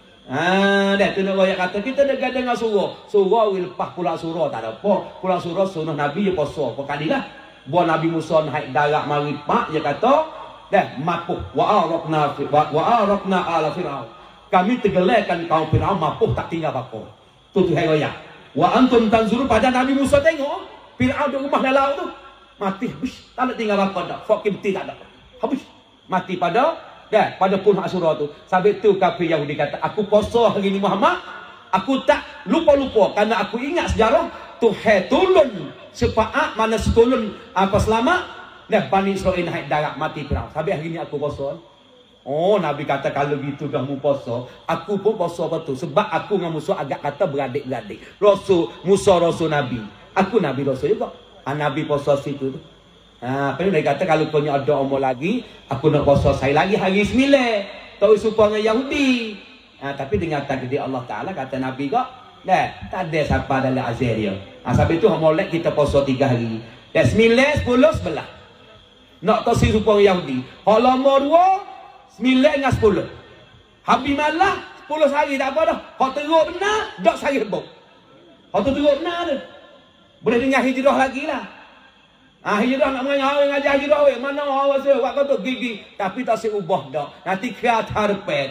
Tu nak royak kata kita dah gadang dengan surah. Surah lepas pula surah tak ada apa. Pula surah sunnah Nabi ya puasa. Apa kali lah. Buat Nabi Musa naik darat mari pak dia kata, mapuh wa araqna ala fir'aun. Kami tergelarkan kaum Firaun mapuh tak tinggal apa-apa. Tu hai royak. Wa antum tanzuru pada Nabi Musa tengok Firaun di rumah dalam tu mati habis. Tak ada tinggal apa dah. Fakir mati tak ada. Habis. Mati pada pun Ashura tu. Sampai tu kafir Yahudi kata, aku puasa hari ni Muhammad, aku tak lupa-lupa kerana aku ingat sejarah Tuhan tolong syafaat mana setolong apa selamat Bani Israel naik darat mati Firaun. Sampai hari ni aku puasa. Oh, Nabi kata kalau gitu kamu puasa, aku pun puasa betul sebab aku dengan Musa agak kata beradik-beradik. Musa Rasul Nabi. Aku Nabi Rasul juga. Nabi puasa situ tu. Apa ni dia kata kalau kau ada umur lagi, aku nak puasa saya lagi hari 9. Tahu supaya Yahudi. Tapi dengan takdir Allah Taala kata Nabi kok, tak ada siapa dalam azal dia. Sebab itu molek kita puasa 3 hari. 9, 10, 11. Nak tahu si supaya Yahudi. Hak lama 2, 9 dengan 10. Habis malah 10 hari tak apa dah. Hak teruk benar, dak sehari lebok. Hak tu teruk benar tu. Boleh dengar hijrah lagi lah. Hijrah nak mengajar hijrah weh. Mana awak saya buat kata gigi. Tapi tak saya ubah dah. Nanti kira tarpe.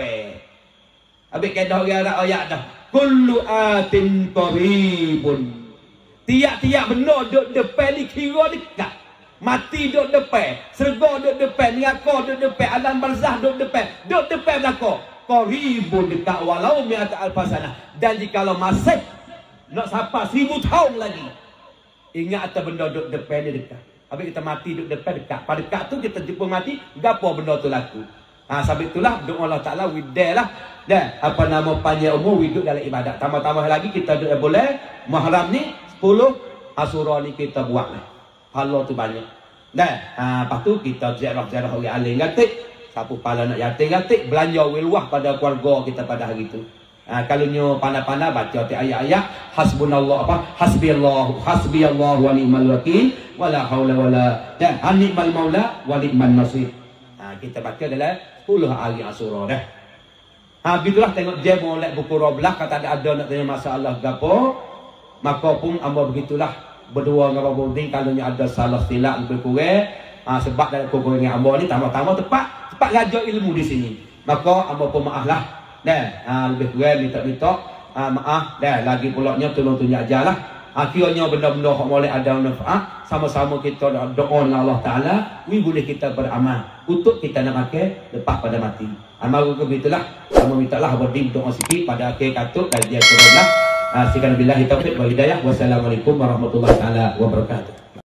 Habis kedah orang Arab ayat dah. Kullu atin qaribun. Tiap-tiap benda duk depan ni kira dekat. Mati duk depan. Serga duk depan. Neraka duk depan. Alam barzah duk depan. Duk depan belakang. Qaribun dekat walau mi'at alfasanah. Dan jikalau masih nak sampai 1000 tahun lagi, ingat atas benda duduk depan dia dekat. Habis kita mati duduk depan dekat. Pada dekat tu kita jumpa mati, gapo benda tu laku. Sebab itulah doa Allah Ta'ala widalah. Dan apa nama panjang umur hidup dalam ibadat. Tambah-tambah lagi kita duduk boleh. Muharram ni 10 Ashura ni kita buat lah. Pahala tu banyak. Dan lepas tu kita ziarah-ziarah orang alim gatik. Sapu pala nak yatim gatik. Belanja wiluah pada keluarga kita pada hari tu. Kalau nyo pandai-pandai baca ayat-ayat hasbunallah hasbiyallahu wa ni'mal wakil wala haula wala dan ni'mal maula wa ni'man nasir. Kita baca dalam 10 hari Ashura dah. Begitulah tengok dia molek buku Roblah kata ada nak tanya masalah gapo. Maka pun amba begitulah berdua dengan Bapak Udin kalau ada salah silap lebih kurang. Sebab dalam kekurangan amba ni tambah-tambah tepat raja ilmu di sini. Maka amba pun maaflah. Lebih kurang minta maaf lagi pulaknya tolong tunjuk ajalah. Akhirnya benda-benda yang boleh ada manfaat, sama-sama kita doa dengan Allah Ta'ala, boleh kita beramal untuk kita nak pakai lepas pada mati. Amal begitulah. Sama mintalah berdiri doa sikit pada akhir katuk dan dia turunlah. Sekian billahi taufiq wal hidayah. Wassalamualaikum warahmatullahi taala wabarakatuh.